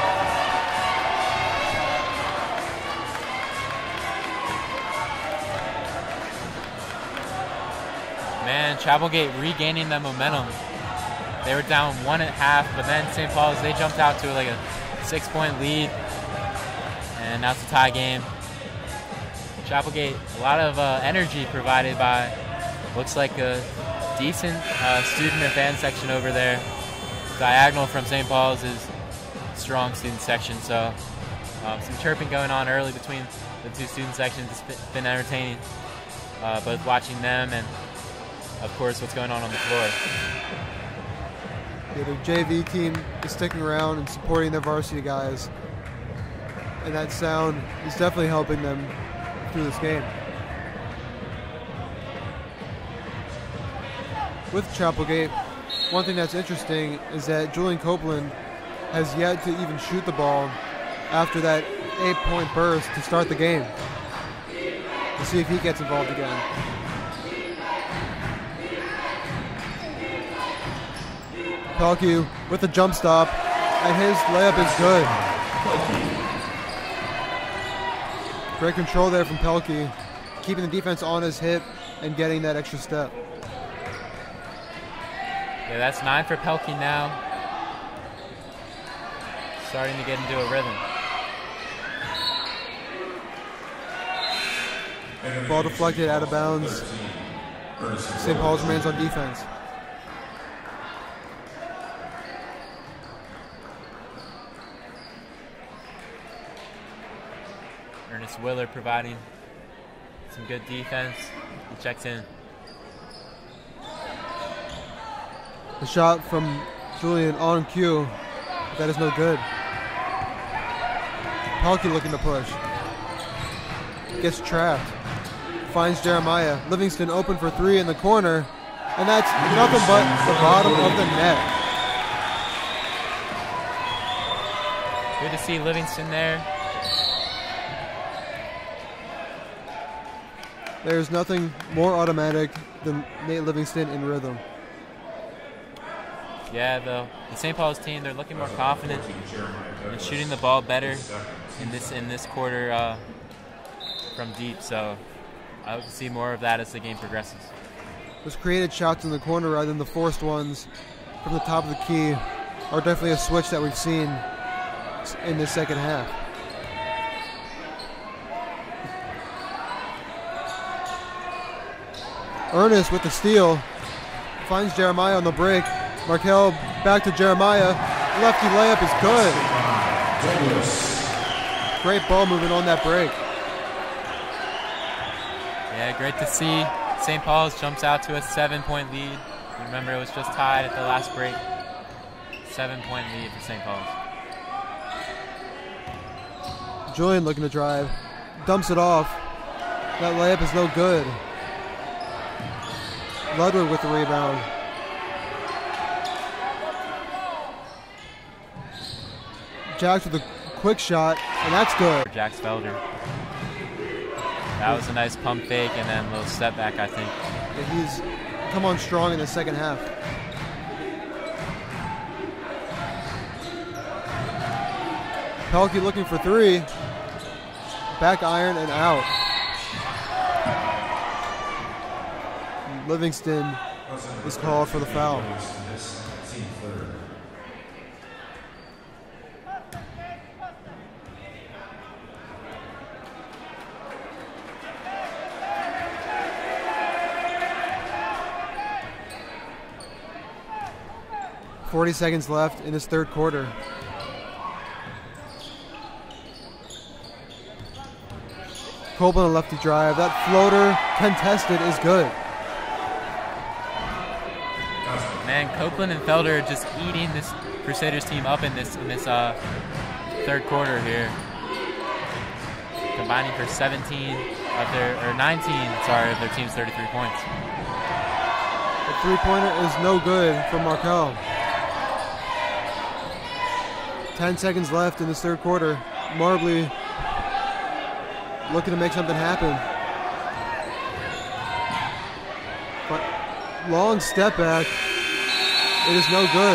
[SPEAKER 1] Man, Chapelgate regaining that momentum. They were down one at half, but then Saint Paul's, they jumped out to like a six-point lead, and now it's a tie game. Chapelgate, a lot of uh, energy provided by, looks like a decent uh, student or fan section over there. Diagonal from Saint Paul's is strong student section, so um, some chirping going on early between the two student sections. It's been entertaining, uh, both watching them and, of course, what's going on on the floor.
[SPEAKER 2] Yeah, the J V team is sticking around and supporting their varsity guys, and that sound is definitely helping them through this game. With Chapelgate, one thing that's interesting is that Julian Copeland has yet to even shoot the ball after that eight-point burst to start the game. We'll see if he gets involved again. Pelkey with the jump stop, and his layup is good. Great control there from Pelkey, keeping the defense on his hip and getting that extra step.
[SPEAKER 1] Yeah, that's nine for Pelkey now. Starting to get into a rhythm.
[SPEAKER 2] Ball deflected out of bounds. Saint Paul's remains on defense.
[SPEAKER 1] Ernest Willard providing some good defense. He checks in.
[SPEAKER 2] The shot from Julian on cue, but that is no good. Pelkey looking to push. Gets trapped. Finds Jeremiah. Livingston open for three in the corner, and that's nothing but the bottom of the net.
[SPEAKER 1] Good to see Livingston there.
[SPEAKER 2] There's nothing more automatic than Nate Livingston in rhythm.
[SPEAKER 1] Yeah, the, the Saint Paul's team, they're looking more confident and shooting the ball better in this in this quarter uh, from deep. So I hope to see more of that as the game progresses.
[SPEAKER 2] Those created shots in the corner rather than the forced ones from the top of the key are definitely a switch that we've seen in the second half. Ernest with the steal, finds Jeremiah on the break. Markel back to Jeremiah. Lefty layup is good. Great ball movement on that break.
[SPEAKER 1] Yeah, great to see. Saint Paul's jumps out to a seven-point lead. Remember, it was just tied at the last break. Seven-point lead for Saint Paul's.
[SPEAKER 2] Julian looking to drive. Dumps it off. That layup is no good. Ludwig with the rebound. Jax with a quick shot, and that's good.
[SPEAKER 1] Jax Felder. That was a nice pump fake and then a little step back, I think.
[SPEAKER 2] Yeah, he's come on strong in the second half. Pelkey looking for three. Back iron and out. Livingston is called for the foul. Forty seconds left in this third quarter. Copeland a lefty drive. That floater contested is good.
[SPEAKER 1] Man, Copeland and Felder are just eating this Crusaders team up in this in this uh, third quarter here, combining for seventeen of their or nineteen, sorry, of their team's thirty-three points.
[SPEAKER 2] The three-pointer is no good for Markel. Ten seconds left in this third quarter. Marbley looking to make something happen. But long step back. It is no good.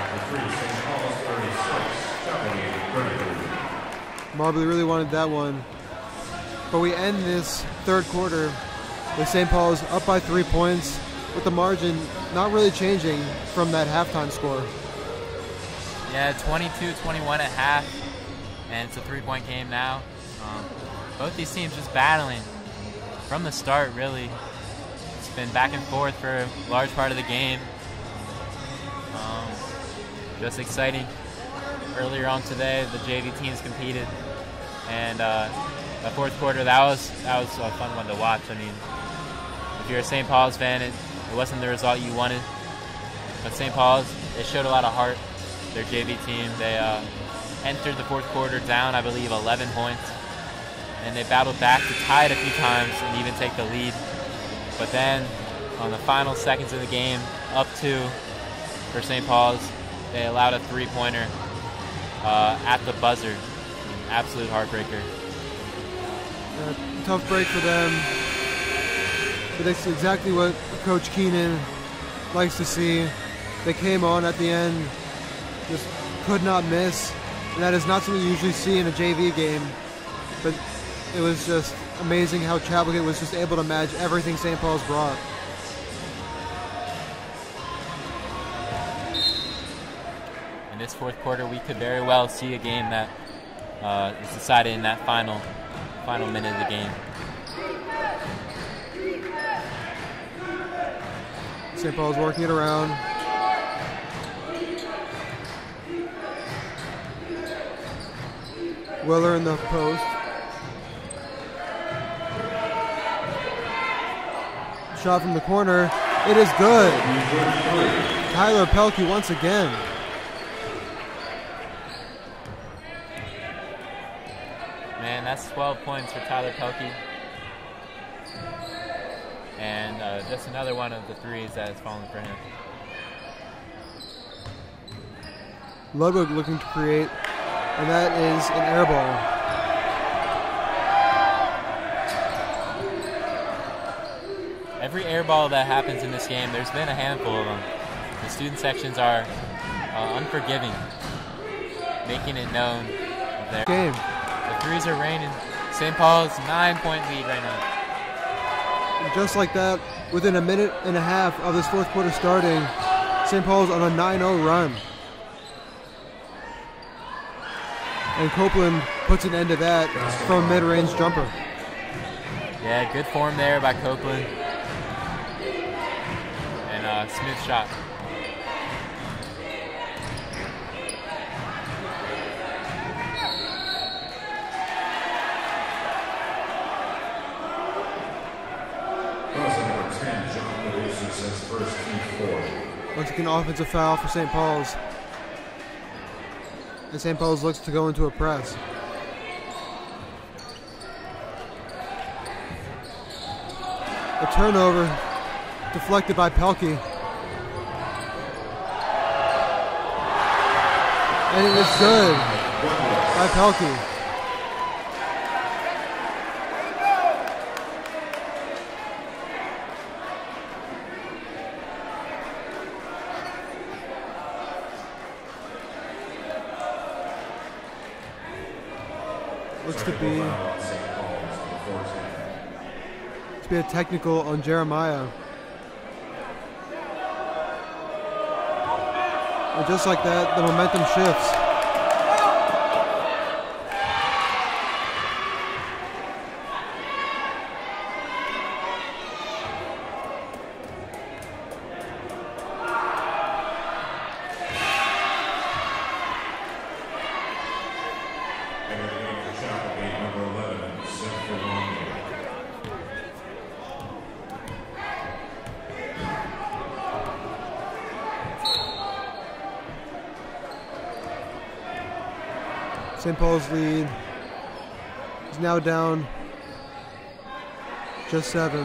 [SPEAKER 2] Marbley really wanted that one. But we end this third quarter with Saint Paul's up by three points, with the margin not really changing from that halftime score.
[SPEAKER 1] Yeah, twenty-two twenty-one at half, and it's a three-point game now. Um, both these teams just battling from the start, really. It's been back and forth for a large part of the game. Um, just exciting. Earlier on today, the J V teams competed, and uh, the fourth quarter, that was that was a fun one to watch. I mean, if you're a Saint Paul's fan, it, it wasn't the result you wanted, but Saint Paul's, they showed a lot of heart. Their J V team, they uh, entered the fourth quarter down, I believe, eleven points, and they battled back to tie it a few times and even take the lead. But then, on the final seconds of the game, up two for Saint Paul's, they allowed a three-pointer uh, at the buzzer. An absolute heartbreaker.
[SPEAKER 2] Uh, tough break for them, but it's exactly what Coach Keenan likes to see. They came on at the end, just could not miss, and that is not something you usually see in a J V game, but it was just amazing how Chapelgate was just able to match everything Saint Paul's brought.
[SPEAKER 1] In this fourth quarter, we could very well see a game that uh, is decided in that final final minute of the game.
[SPEAKER 2] Saint Paul's working it around. Willer in the post. Shot from the corner. It is good. Tyler Pelkey once again.
[SPEAKER 1] Man, that's twelve points for Tyler Pelkey. And uh, just another one of the threes that has fallen for him.
[SPEAKER 2] Ludwig looking to create, and that is an air ball.
[SPEAKER 1] every air ball that happens in this game, there's been a handful of them. The student sections are uh, unforgiving, making it known that
[SPEAKER 2] Game.
[SPEAKER 1] the threes are raining. Saint Paul's nine-point lead right now.
[SPEAKER 2] And just like that, within a minute and a half of this fourth quarter starting, Saint Paul's on a nine oh run. And Copeland puts an end to that from a mid-range jumper.
[SPEAKER 1] Yeah, good form there by Copeland. And uh, Smith shot.
[SPEAKER 3] Buzzer number ten, John Lucy says first team four.
[SPEAKER 2] Looks like an offensive foul for Saint Paul's. And Saint Paul's looks to go into a press. A turnover deflected by Pelkey. And it is good by Pelkey. Looks to be to be a technical on Jeremiah. And just like that, the momentum shifts.
[SPEAKER 3] Chapelgate number eleven, set for one.
[SPEAKER 2] Saint Paul's lead is now down just seven.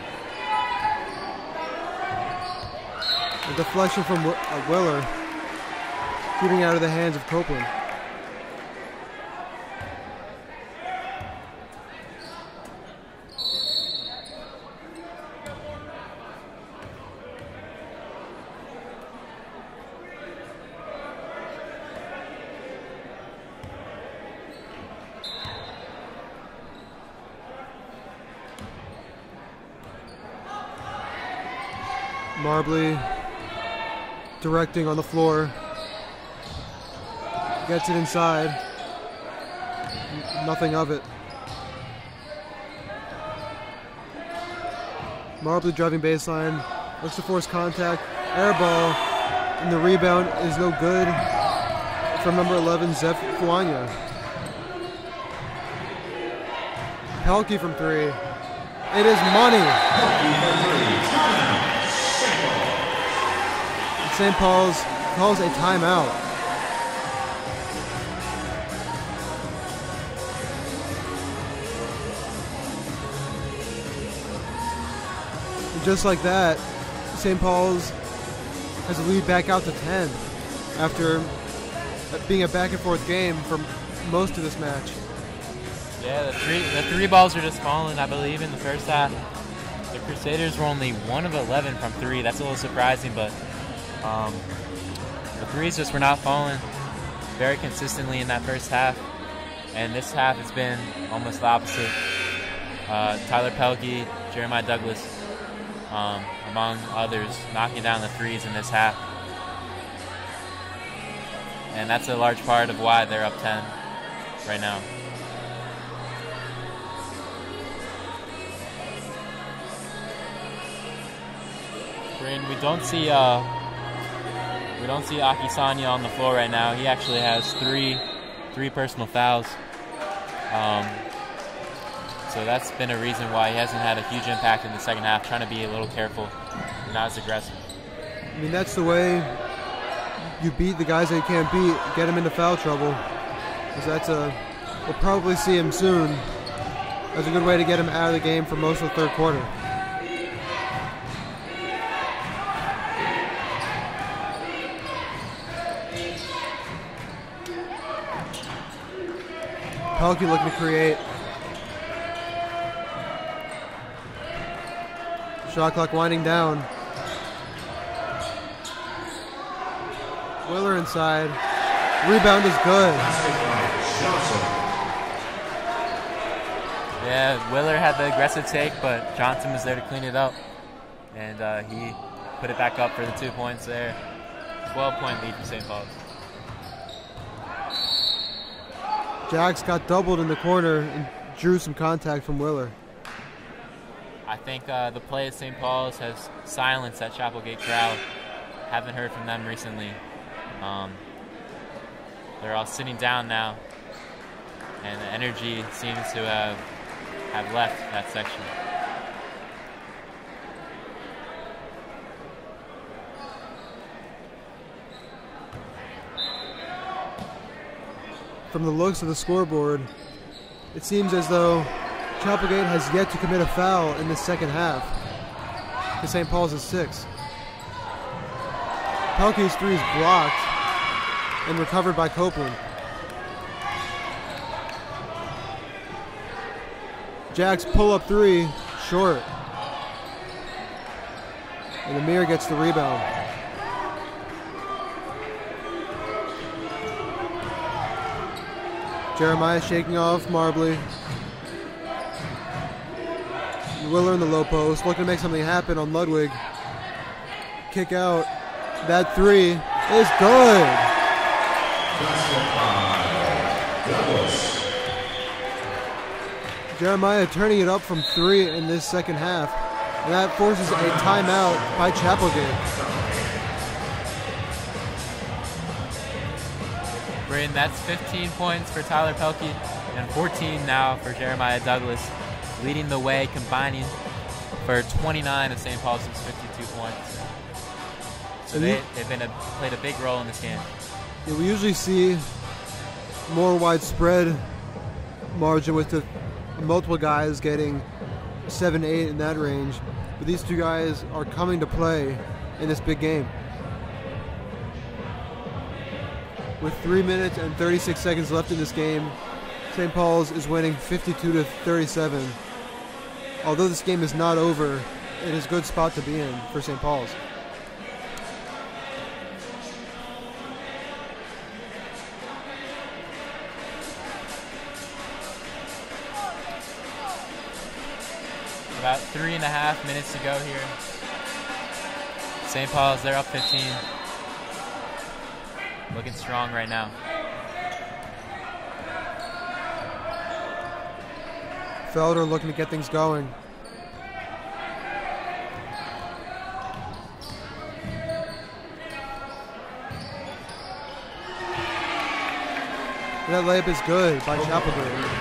[SPEAKER 2] A deflection from Wi- uh, Willer, shooting out of the hands of Copeland. Marbley directing on the floor. Gets it inside. N- nothing of it. Marbley driving baseline. Looks to force contact. Air ball. And the rebound is no good from number eleven, Zeph Fuanya. Pelkey from three. It is money. Saint Paul's calls a timeout. And just like that, Saint Paul's has a lead back out to ten after being a back and forth game for most of this match.
[SPEAKER 1] Yeah, the three the three balls are just falling, I believe, in the first half. The Crusaders were only one of eleven from three. That's a little surprising, but Um, the threes just were not falling very consistently in that first half, and this half has been almost the opposite. Uh, Tyler Pelkey, Jeremiah Douglas, um, among others, knocking down the threes in this half, and that's a large part of why they're up ten right now. Bryn, we don't see uh, We don't see Akisanya on the floor right now. He actually has three three personal fouls. Um, so that's been a reason why he hasn't had a huge impact in the second half, trying to be a little careful and not as aggressive.
[SPEAKER 2] I mean, that's the way you beat the guys that you can't beat, get them into foul trouble. Because that's a, we'll probably see him soon. That's a good way to get him out of the game for most of the third quarter. Pelkey looking to create. Shot clock winding down. Willer inside. Rebound is good.
[SPEAKER 1] Yeah, Willer had the aggressive take, but Johnson was there to clean it up. And uh, he put it back up for the two points there. twelve-point lead for Saint Paul's.
[SPEAKER 2] Jax got doubled in the corner and drew some contact from Willer.
[SPEAKER 1] I think uh, the play at Saint Paul's has silenced that Chapelgate crowd. Haven't heard from them recently. Um, they're all sitting down now, and the energy seems to have, have left that section.
[SPEAKER 2] From the looks of the scoreboard, it seems as though Chapelgate has yet to commit a foul in the second half. The Saint Paul's is six. Pelkey's three is blocked and recovered by Copeland. Jack's pull-up three, short. And Amir gets the rebound. Jeremiah shaking off Marbley. Willer in the low post, looking to make something happen on Ludwig. Kick out. That three is good. Jeremiah turning it up from three in this second half. And that forces a timeout by Chapelgate.
[SPEAKER 1] Braden, that's fifteen points for Tyler Pelkey and fourteen now for Jeremiah Douglas, leading the way, combining for twenty-nine of Saint Paul's fifty-two points. So they, they've been a, played a big role in this game.
[SPEAKER 2] Yeah, we usually see more widespread margin with the multiple guys getting seven, eight in that range. But these two guys are coming to play in this big game. With three minutes and thirty-six seconds left in this game, Saint Paul's is winning fifty-two to thirty-seven. Although this game is not over, it is a good spot to be in for Saint Paul's.
[SPEAKER 1] About three and a half minutes to go here. Saint Paul's, they're up fifteen. Looking strong right now.
[SPEAKER 2] Felder looking to get things going. That layup is good by Chapelgate.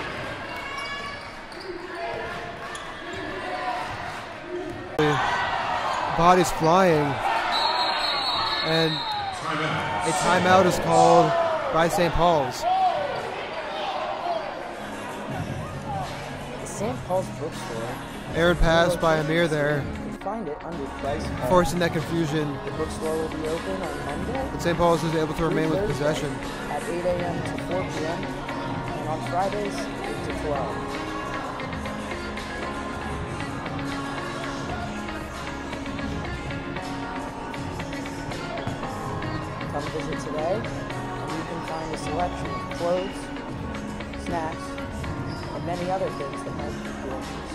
[SPEAKER 2] Body's flying, and a timeout is called by Saint Paul's.
[SPEAKER 7] The Saint Paul's bookstore.
[SPEAKER 2] Aaron pass by Amir there,
[SPEAKER 7] You can find it under price.
[SPEAKER 2] forcing that confusion.
[SPEAKER 7] The bookstore will be open on Monday.
[SPEAKER 2] But Saint Paul's is able to remain with possession.
[SPEAKER 7] At eight a m to four p m and on Fridays eight to twelve. Come visit today, and you can find a selection of clothes, snacks, and many other things that might be your interest.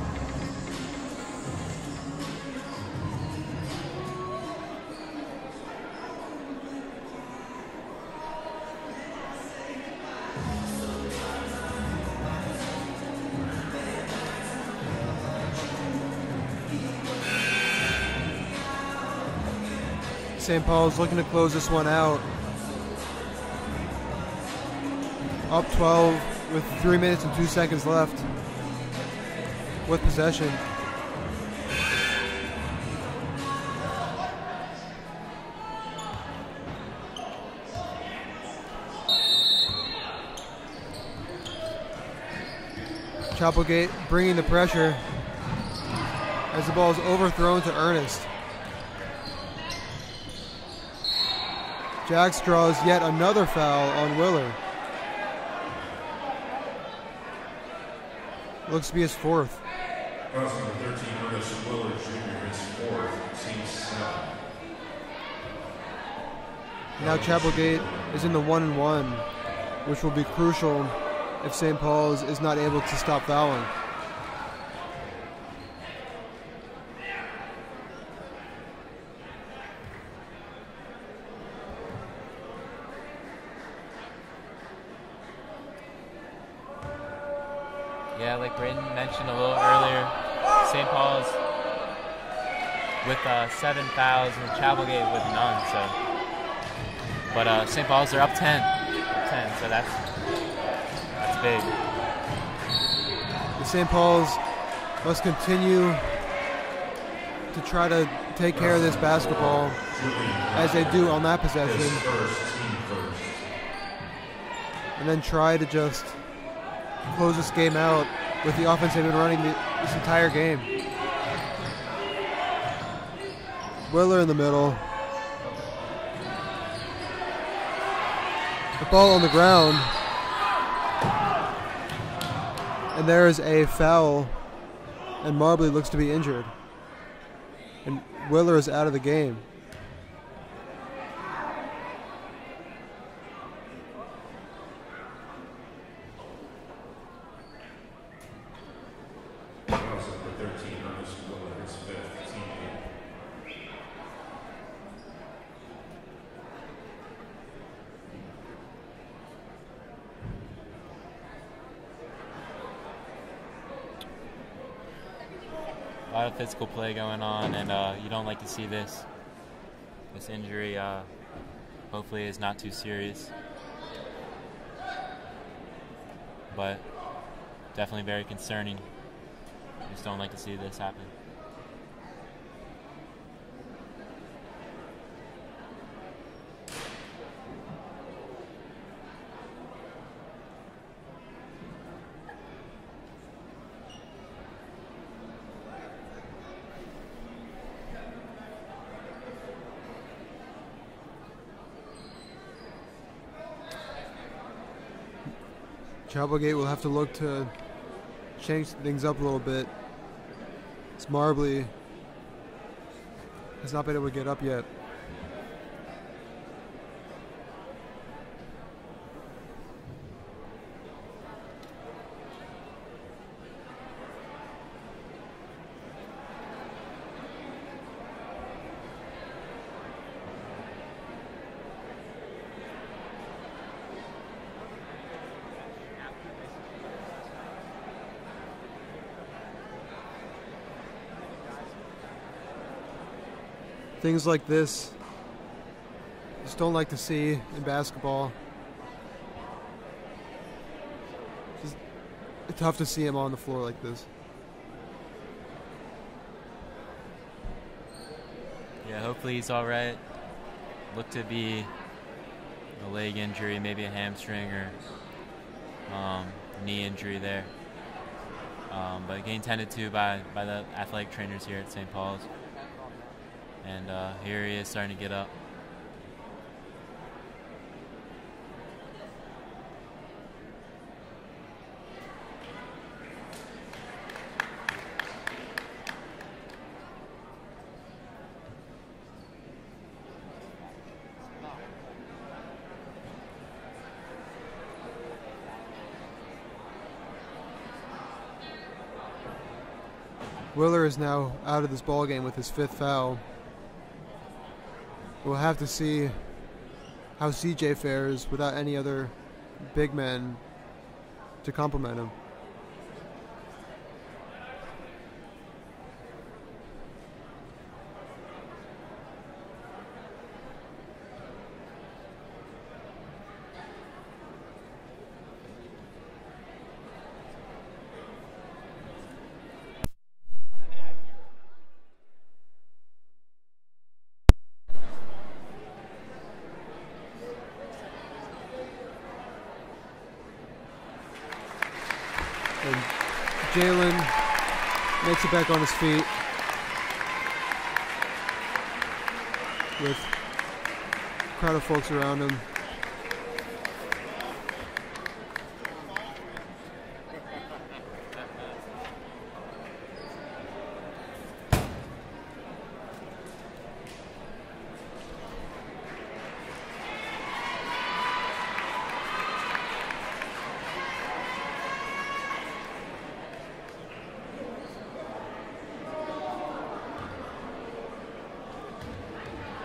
[SPEAKER 2] Saint Paul's looking to close this one out. Up twelve with three minutes and two seconds left with possession. Chapelgate bringing the pressure as the ball is overthrown to Ernest. Jax draws yet another foul on Willer. Looks to be his fourth.
[SPEAKER 3] Cross number thirteen, Ernest Willard Junior is fourth, team seven.
[SPEAKER 2] Now Chapelgate is in the one and one, which will be crucial if Saint Paul's is not able to stop fouling.
[SPEAKER 1] Yeah, like Braden mentioned a little earlier, Saint Paul's with uh, seven fouls and Chapelgate with none. So, but uh, Saint Paul's are up ten, up ten. So that's that's big.
[SPEAKER 2] The Saint Paul's must continue to try to take care of this basketball as they do on that possession, and then try to just close this game out with the offense they've been running the, this entire game. Willer in the middle. The ball on the ground. And there is a foul, and Marbley looks to be injured. And Willer is out of the game.
[SPEAKER 1] A lot of physical play going on, and uh, you don't like to see this. This injury, uh, hopefully, is not too serious, but definitely very concerning. You just don't like to see this happen.
[SPEAKER 2] Chapelgate will have to look to change things up a little bit. As Marbley has not been able to get up yet. Things like this, just don't like to see in basketball. Just, it's tough to see him on the floor like this.
[SPEAKER 1] Yeah, hopefully he's all right. Look to be a leg injury, maybe a hamstring or um, knee injury there. Um, but getting tended to by, by the athletic trainers here at Saint Paul's. And uh, here he is starting to get up.
[SPEAKER 2] Willer is now out of this ball game with his fifth foul. We'll have to see how C J fares without any other big men to complement him. And Jalen makes it back on his feet with a crowd of folks around him.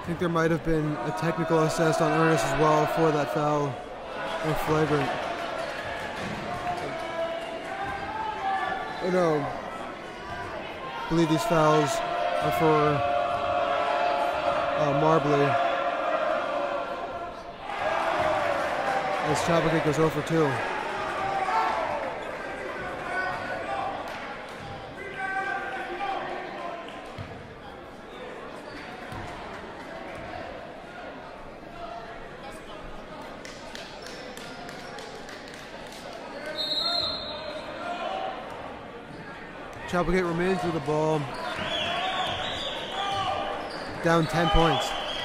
[SPEAKER 2] think there might have been a technical assist on Ernest as well for that foul or flagrant. Oh no. I believe these fouls are for uh, Marbley. As Chapelgate goes zero for two. Chapelgate remains with the ball. Down ten points.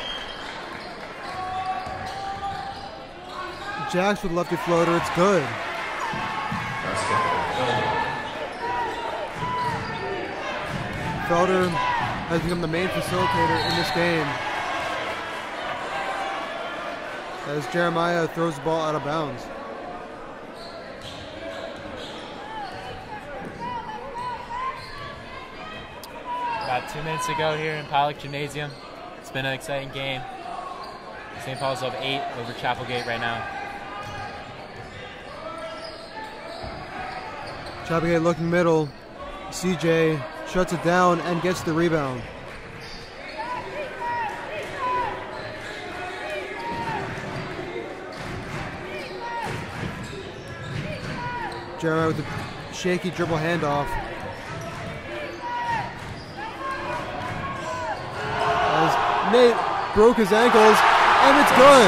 [SPEAKER 2] Jacks with lefty floater, it's good. Felder has become the main facilitator in this game as Jeremiah throws the ball out of bounds.
[SPEAKER 1] About two minutes to go here in Pilot Gymnasium. It's been an exciting game. Saint Paul's up eight over Chapelgate right now.
[SPEAKER 2] Chapelgate looking middle. C J shuts it down and gets the rebound. Jeremiah with a shaky dribble handoff. As Nate broke his ankles, and it's good.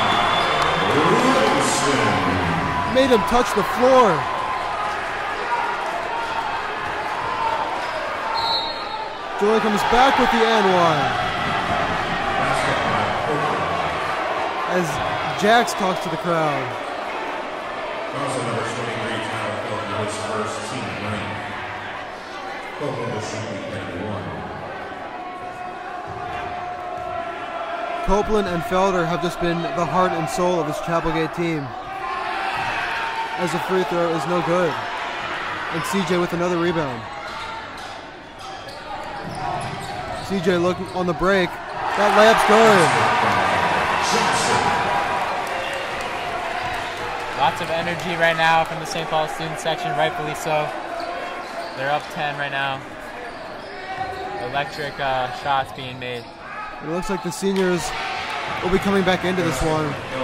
[SPEAKER 2] Made him touch the floor. Joy comes back with the and one. As Jax talks to the crowd.
[SPEAKER 3] Also number twenty-three, Tyler Felton, his first team ring. Felton will simply number one.
[SPEAKER 2] Copeland and Felder have just been the heart and soul of this Chapelgate team. As the free throw is no good. And C J with another rebound. C J looking on the break. That layup's good.
[SPEAKER 1] Lots of energy right now from the Saint Paul student section, rightfully so. They're up ten right now. Electric uh, shots being made.
[SPEAKER 2] It looks like the seniors will be coming back into this one.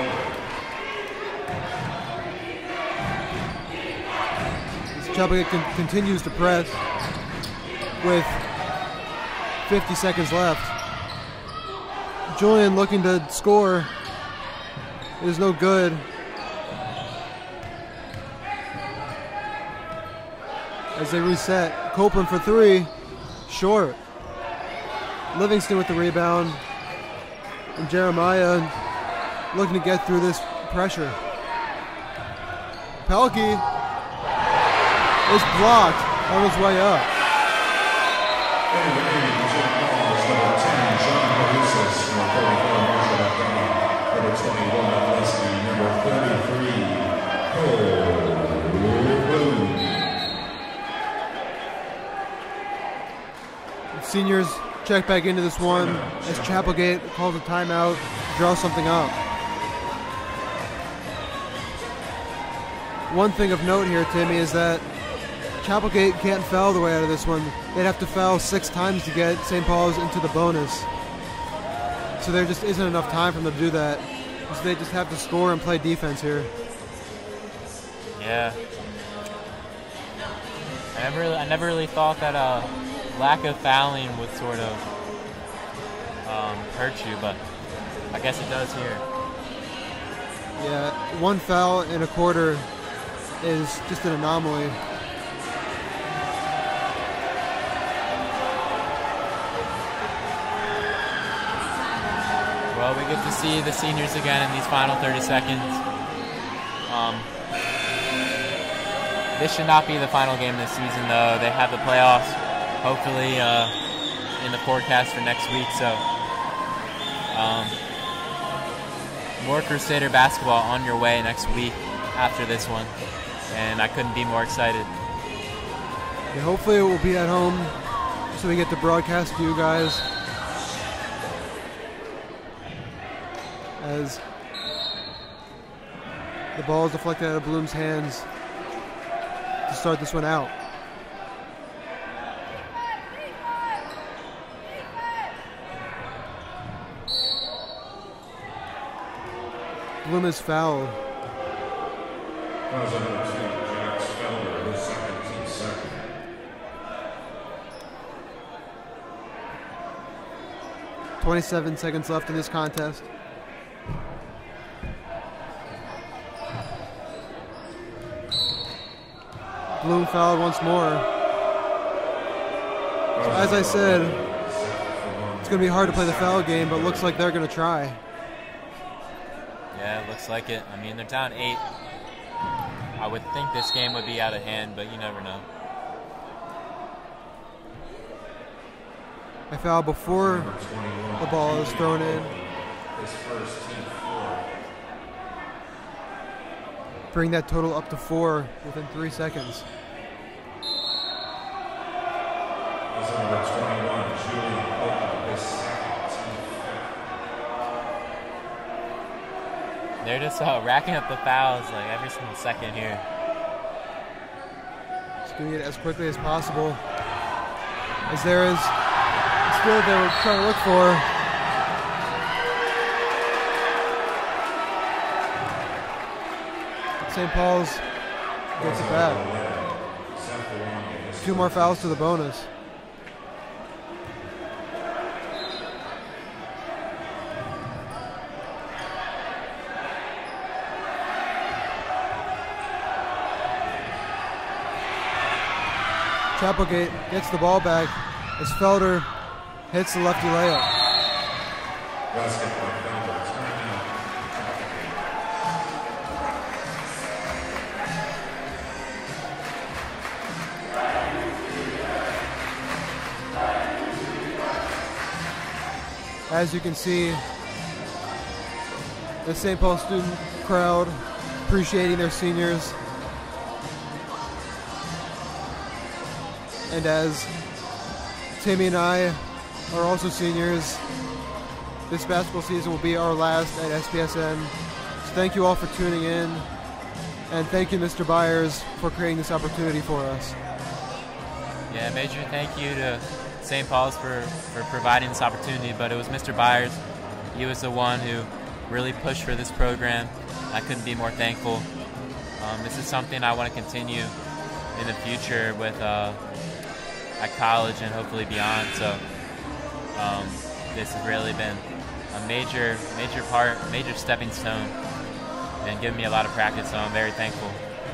[SPEAKER 2] As Chapelgate con continues to press with fifty seconds left. Julian looking to score. It is no good. As they reset, Copeland for three, short. Livingston with the rebound. And Jeremiah looking to get through this pressure. Pelkey is blocked on his way up. Seniors check back into this one as Chapelgate calls a timeout, draws something up. One thing of note here, Timmy, is that Chapelgate can't foul their way out of this one. They'd have to foul six times to get Saint Paul's into the bonus. So there just isn't enough time for them to do that. So they just have to score and play defense here.
[SPEAKER 1] Yeah. I never really, I never really thought that uh, lack of fouling would sort of um, hurt you, but I guess it does here.
[SPEAKER 2] Yeah, one foul in a quarter is just an anomaly.
[SPEAKER 1] Well, we get to see the seniors again in these final thirty seconds. Um, this should not be the final game this season, though. They have the playoffs, hopefully, uh, in the forecast for next week. So, um, more Crusader basketball on your way next week after this one, and I couldn't be more excited.
[SPEAKER 2] Yeah, hopefully it will be at home so we get to broadcast to you guys. as the ball is deflected out of Bloom's hands to start this one out. Bloom is fouled.
[SPEAKER 3] Fouls on number two, Jack Felder, his second, team second.
[SPEAKER 2] twenty-seven seconds left in this contest. Bloom fouled once more. So as I said, it's going to be hard to play the foul game, but looks like they're going to try.
[SPEAKER 1] Yeah, it looks like it. I mean, they're down eight. I would think this game would be out of hand, but you never know.
[SPEAKER 2] I foul before the ball is thrown in.
[SPEAKER 3] His first team four.
[SPEAKER 2] Bring that total up to four within three seconds.
[SPEAKER 3] Fouls on number twenty-one, Julian Oka, his second, team fifth.
[SPEAKER 1] They're just uh, racking up the fouls like every single second here.
[SPEAKER 2] Just doing it as quickly as possible. As there is still they were trying to look for. Saint Paul's gets it back. Two more fouls to the bonus. Chapelgate gets the ball back as Felder hits the lefty layup.
[SPEAKER 3] Basket by Felder, timeout.
[SPEAKER 2] As you can see, the Saint Paul student crowd appreciating their seniors. And as Timmy and I are also seniors, this basketball season will be our last at S P S N. So thank you all for tuning in, and thank you, Mister Byers, for creating this opportunity for us.
[SPEAKER 1] Yeah, major thank you to Saint Paul's for, for providing this opportunity, but it was Mister Byers. He was the one who really pushed for this program. I couldn't be more thankful. Um, this is something I want to continue in the future with uh, at college and hopefully beyond. So um, this has really been a major, major part, major stepping stone, and given me a lot of practice. So I'm very thankful.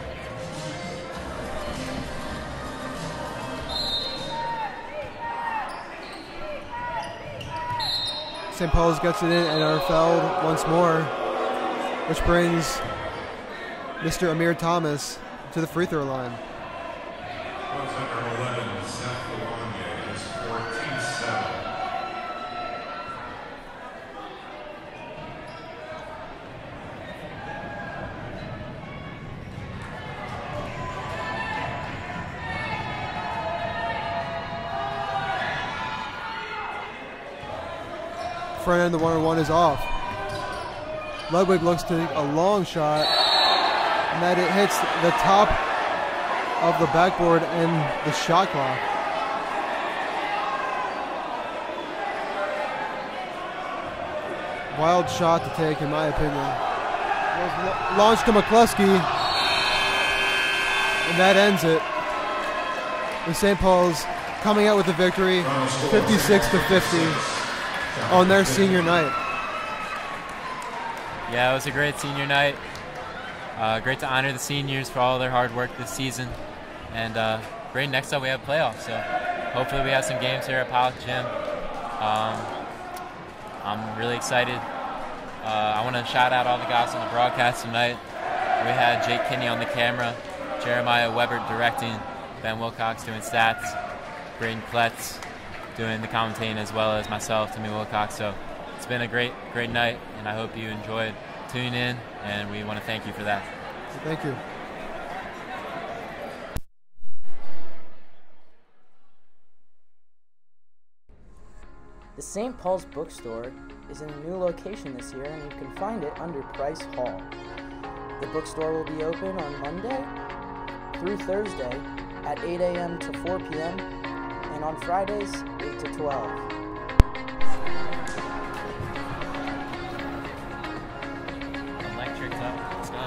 [SPEAKER 2] Saint Paul's gets it in and are fouled once more, which brings Mister Amir Thomas to the free throw line.
[SPEAKER 3] Fouls on number eleven, Zach Belonge, his fourteen seven.
[SPEAKER 2] Front end, the one-on-one is off. Ludwig looks to take a long shot, and that it hits the top of the backboard and the shot clock. Wild shot to take, in my opinion. It was launched to McCluskey, and that ends it. With Saint Paul's coming out with the victory, fifty-six to fifty. On their senior night.
[SPEAKER 1] Yeah, it was a great senior night. Uh, great to honor the seniors for all their hard work this season. And uh, great, next up we have playoffs. So hopefully we have some games here at Pollock Gym. Um, I'm really excited. Uh, I want to shout out all the guys on the broadcast tonight. We had Jake Kinney on the camera, Jeremiah Weber directing, Ben Wilcox doing stats, Braden Kletz doing the commentating, as well as myself, Timmy Wilcox. So it's been a great, great night, and I hope you enjoyed tuning in, and we want to thank you for that.
[SPEAKER 2] Thank you.
[SPEAKER 7] The Saint Paul's bookstore is in a new location this year, and you can find it under Price Hall. The bookstore will be open on Monday through Thursday at eight a.m. to four p.m. and on Fridays eight to twelve.
[SPEAKER 1] Electric's up. Let's go.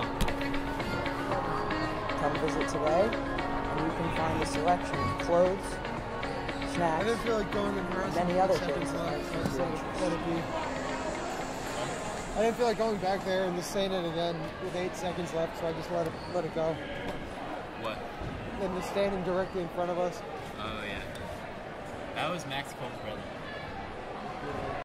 [SPEAKER 7] Come visit today, and you can find a selection of clothes,
[SPEAKER 2] I
[SPEAKER 7] snacks,
[SPEAKER 2] didn't feel like going in Varsity
[SPEAKER 7] many other
[SPEAKER 2] with seconds
[SPEAKER 7] things.
[SPEAKER 2] left, so I just let it, let it be. I didn't feel like going back there and just saying it again with eight seconds left, so I just let it let it go.
[SPEAKER 1] What?
[SPEAKER 2] And just standing directly in front of us.
[SPEAKER 1] Oh, yeah. That was Max Cole's brother.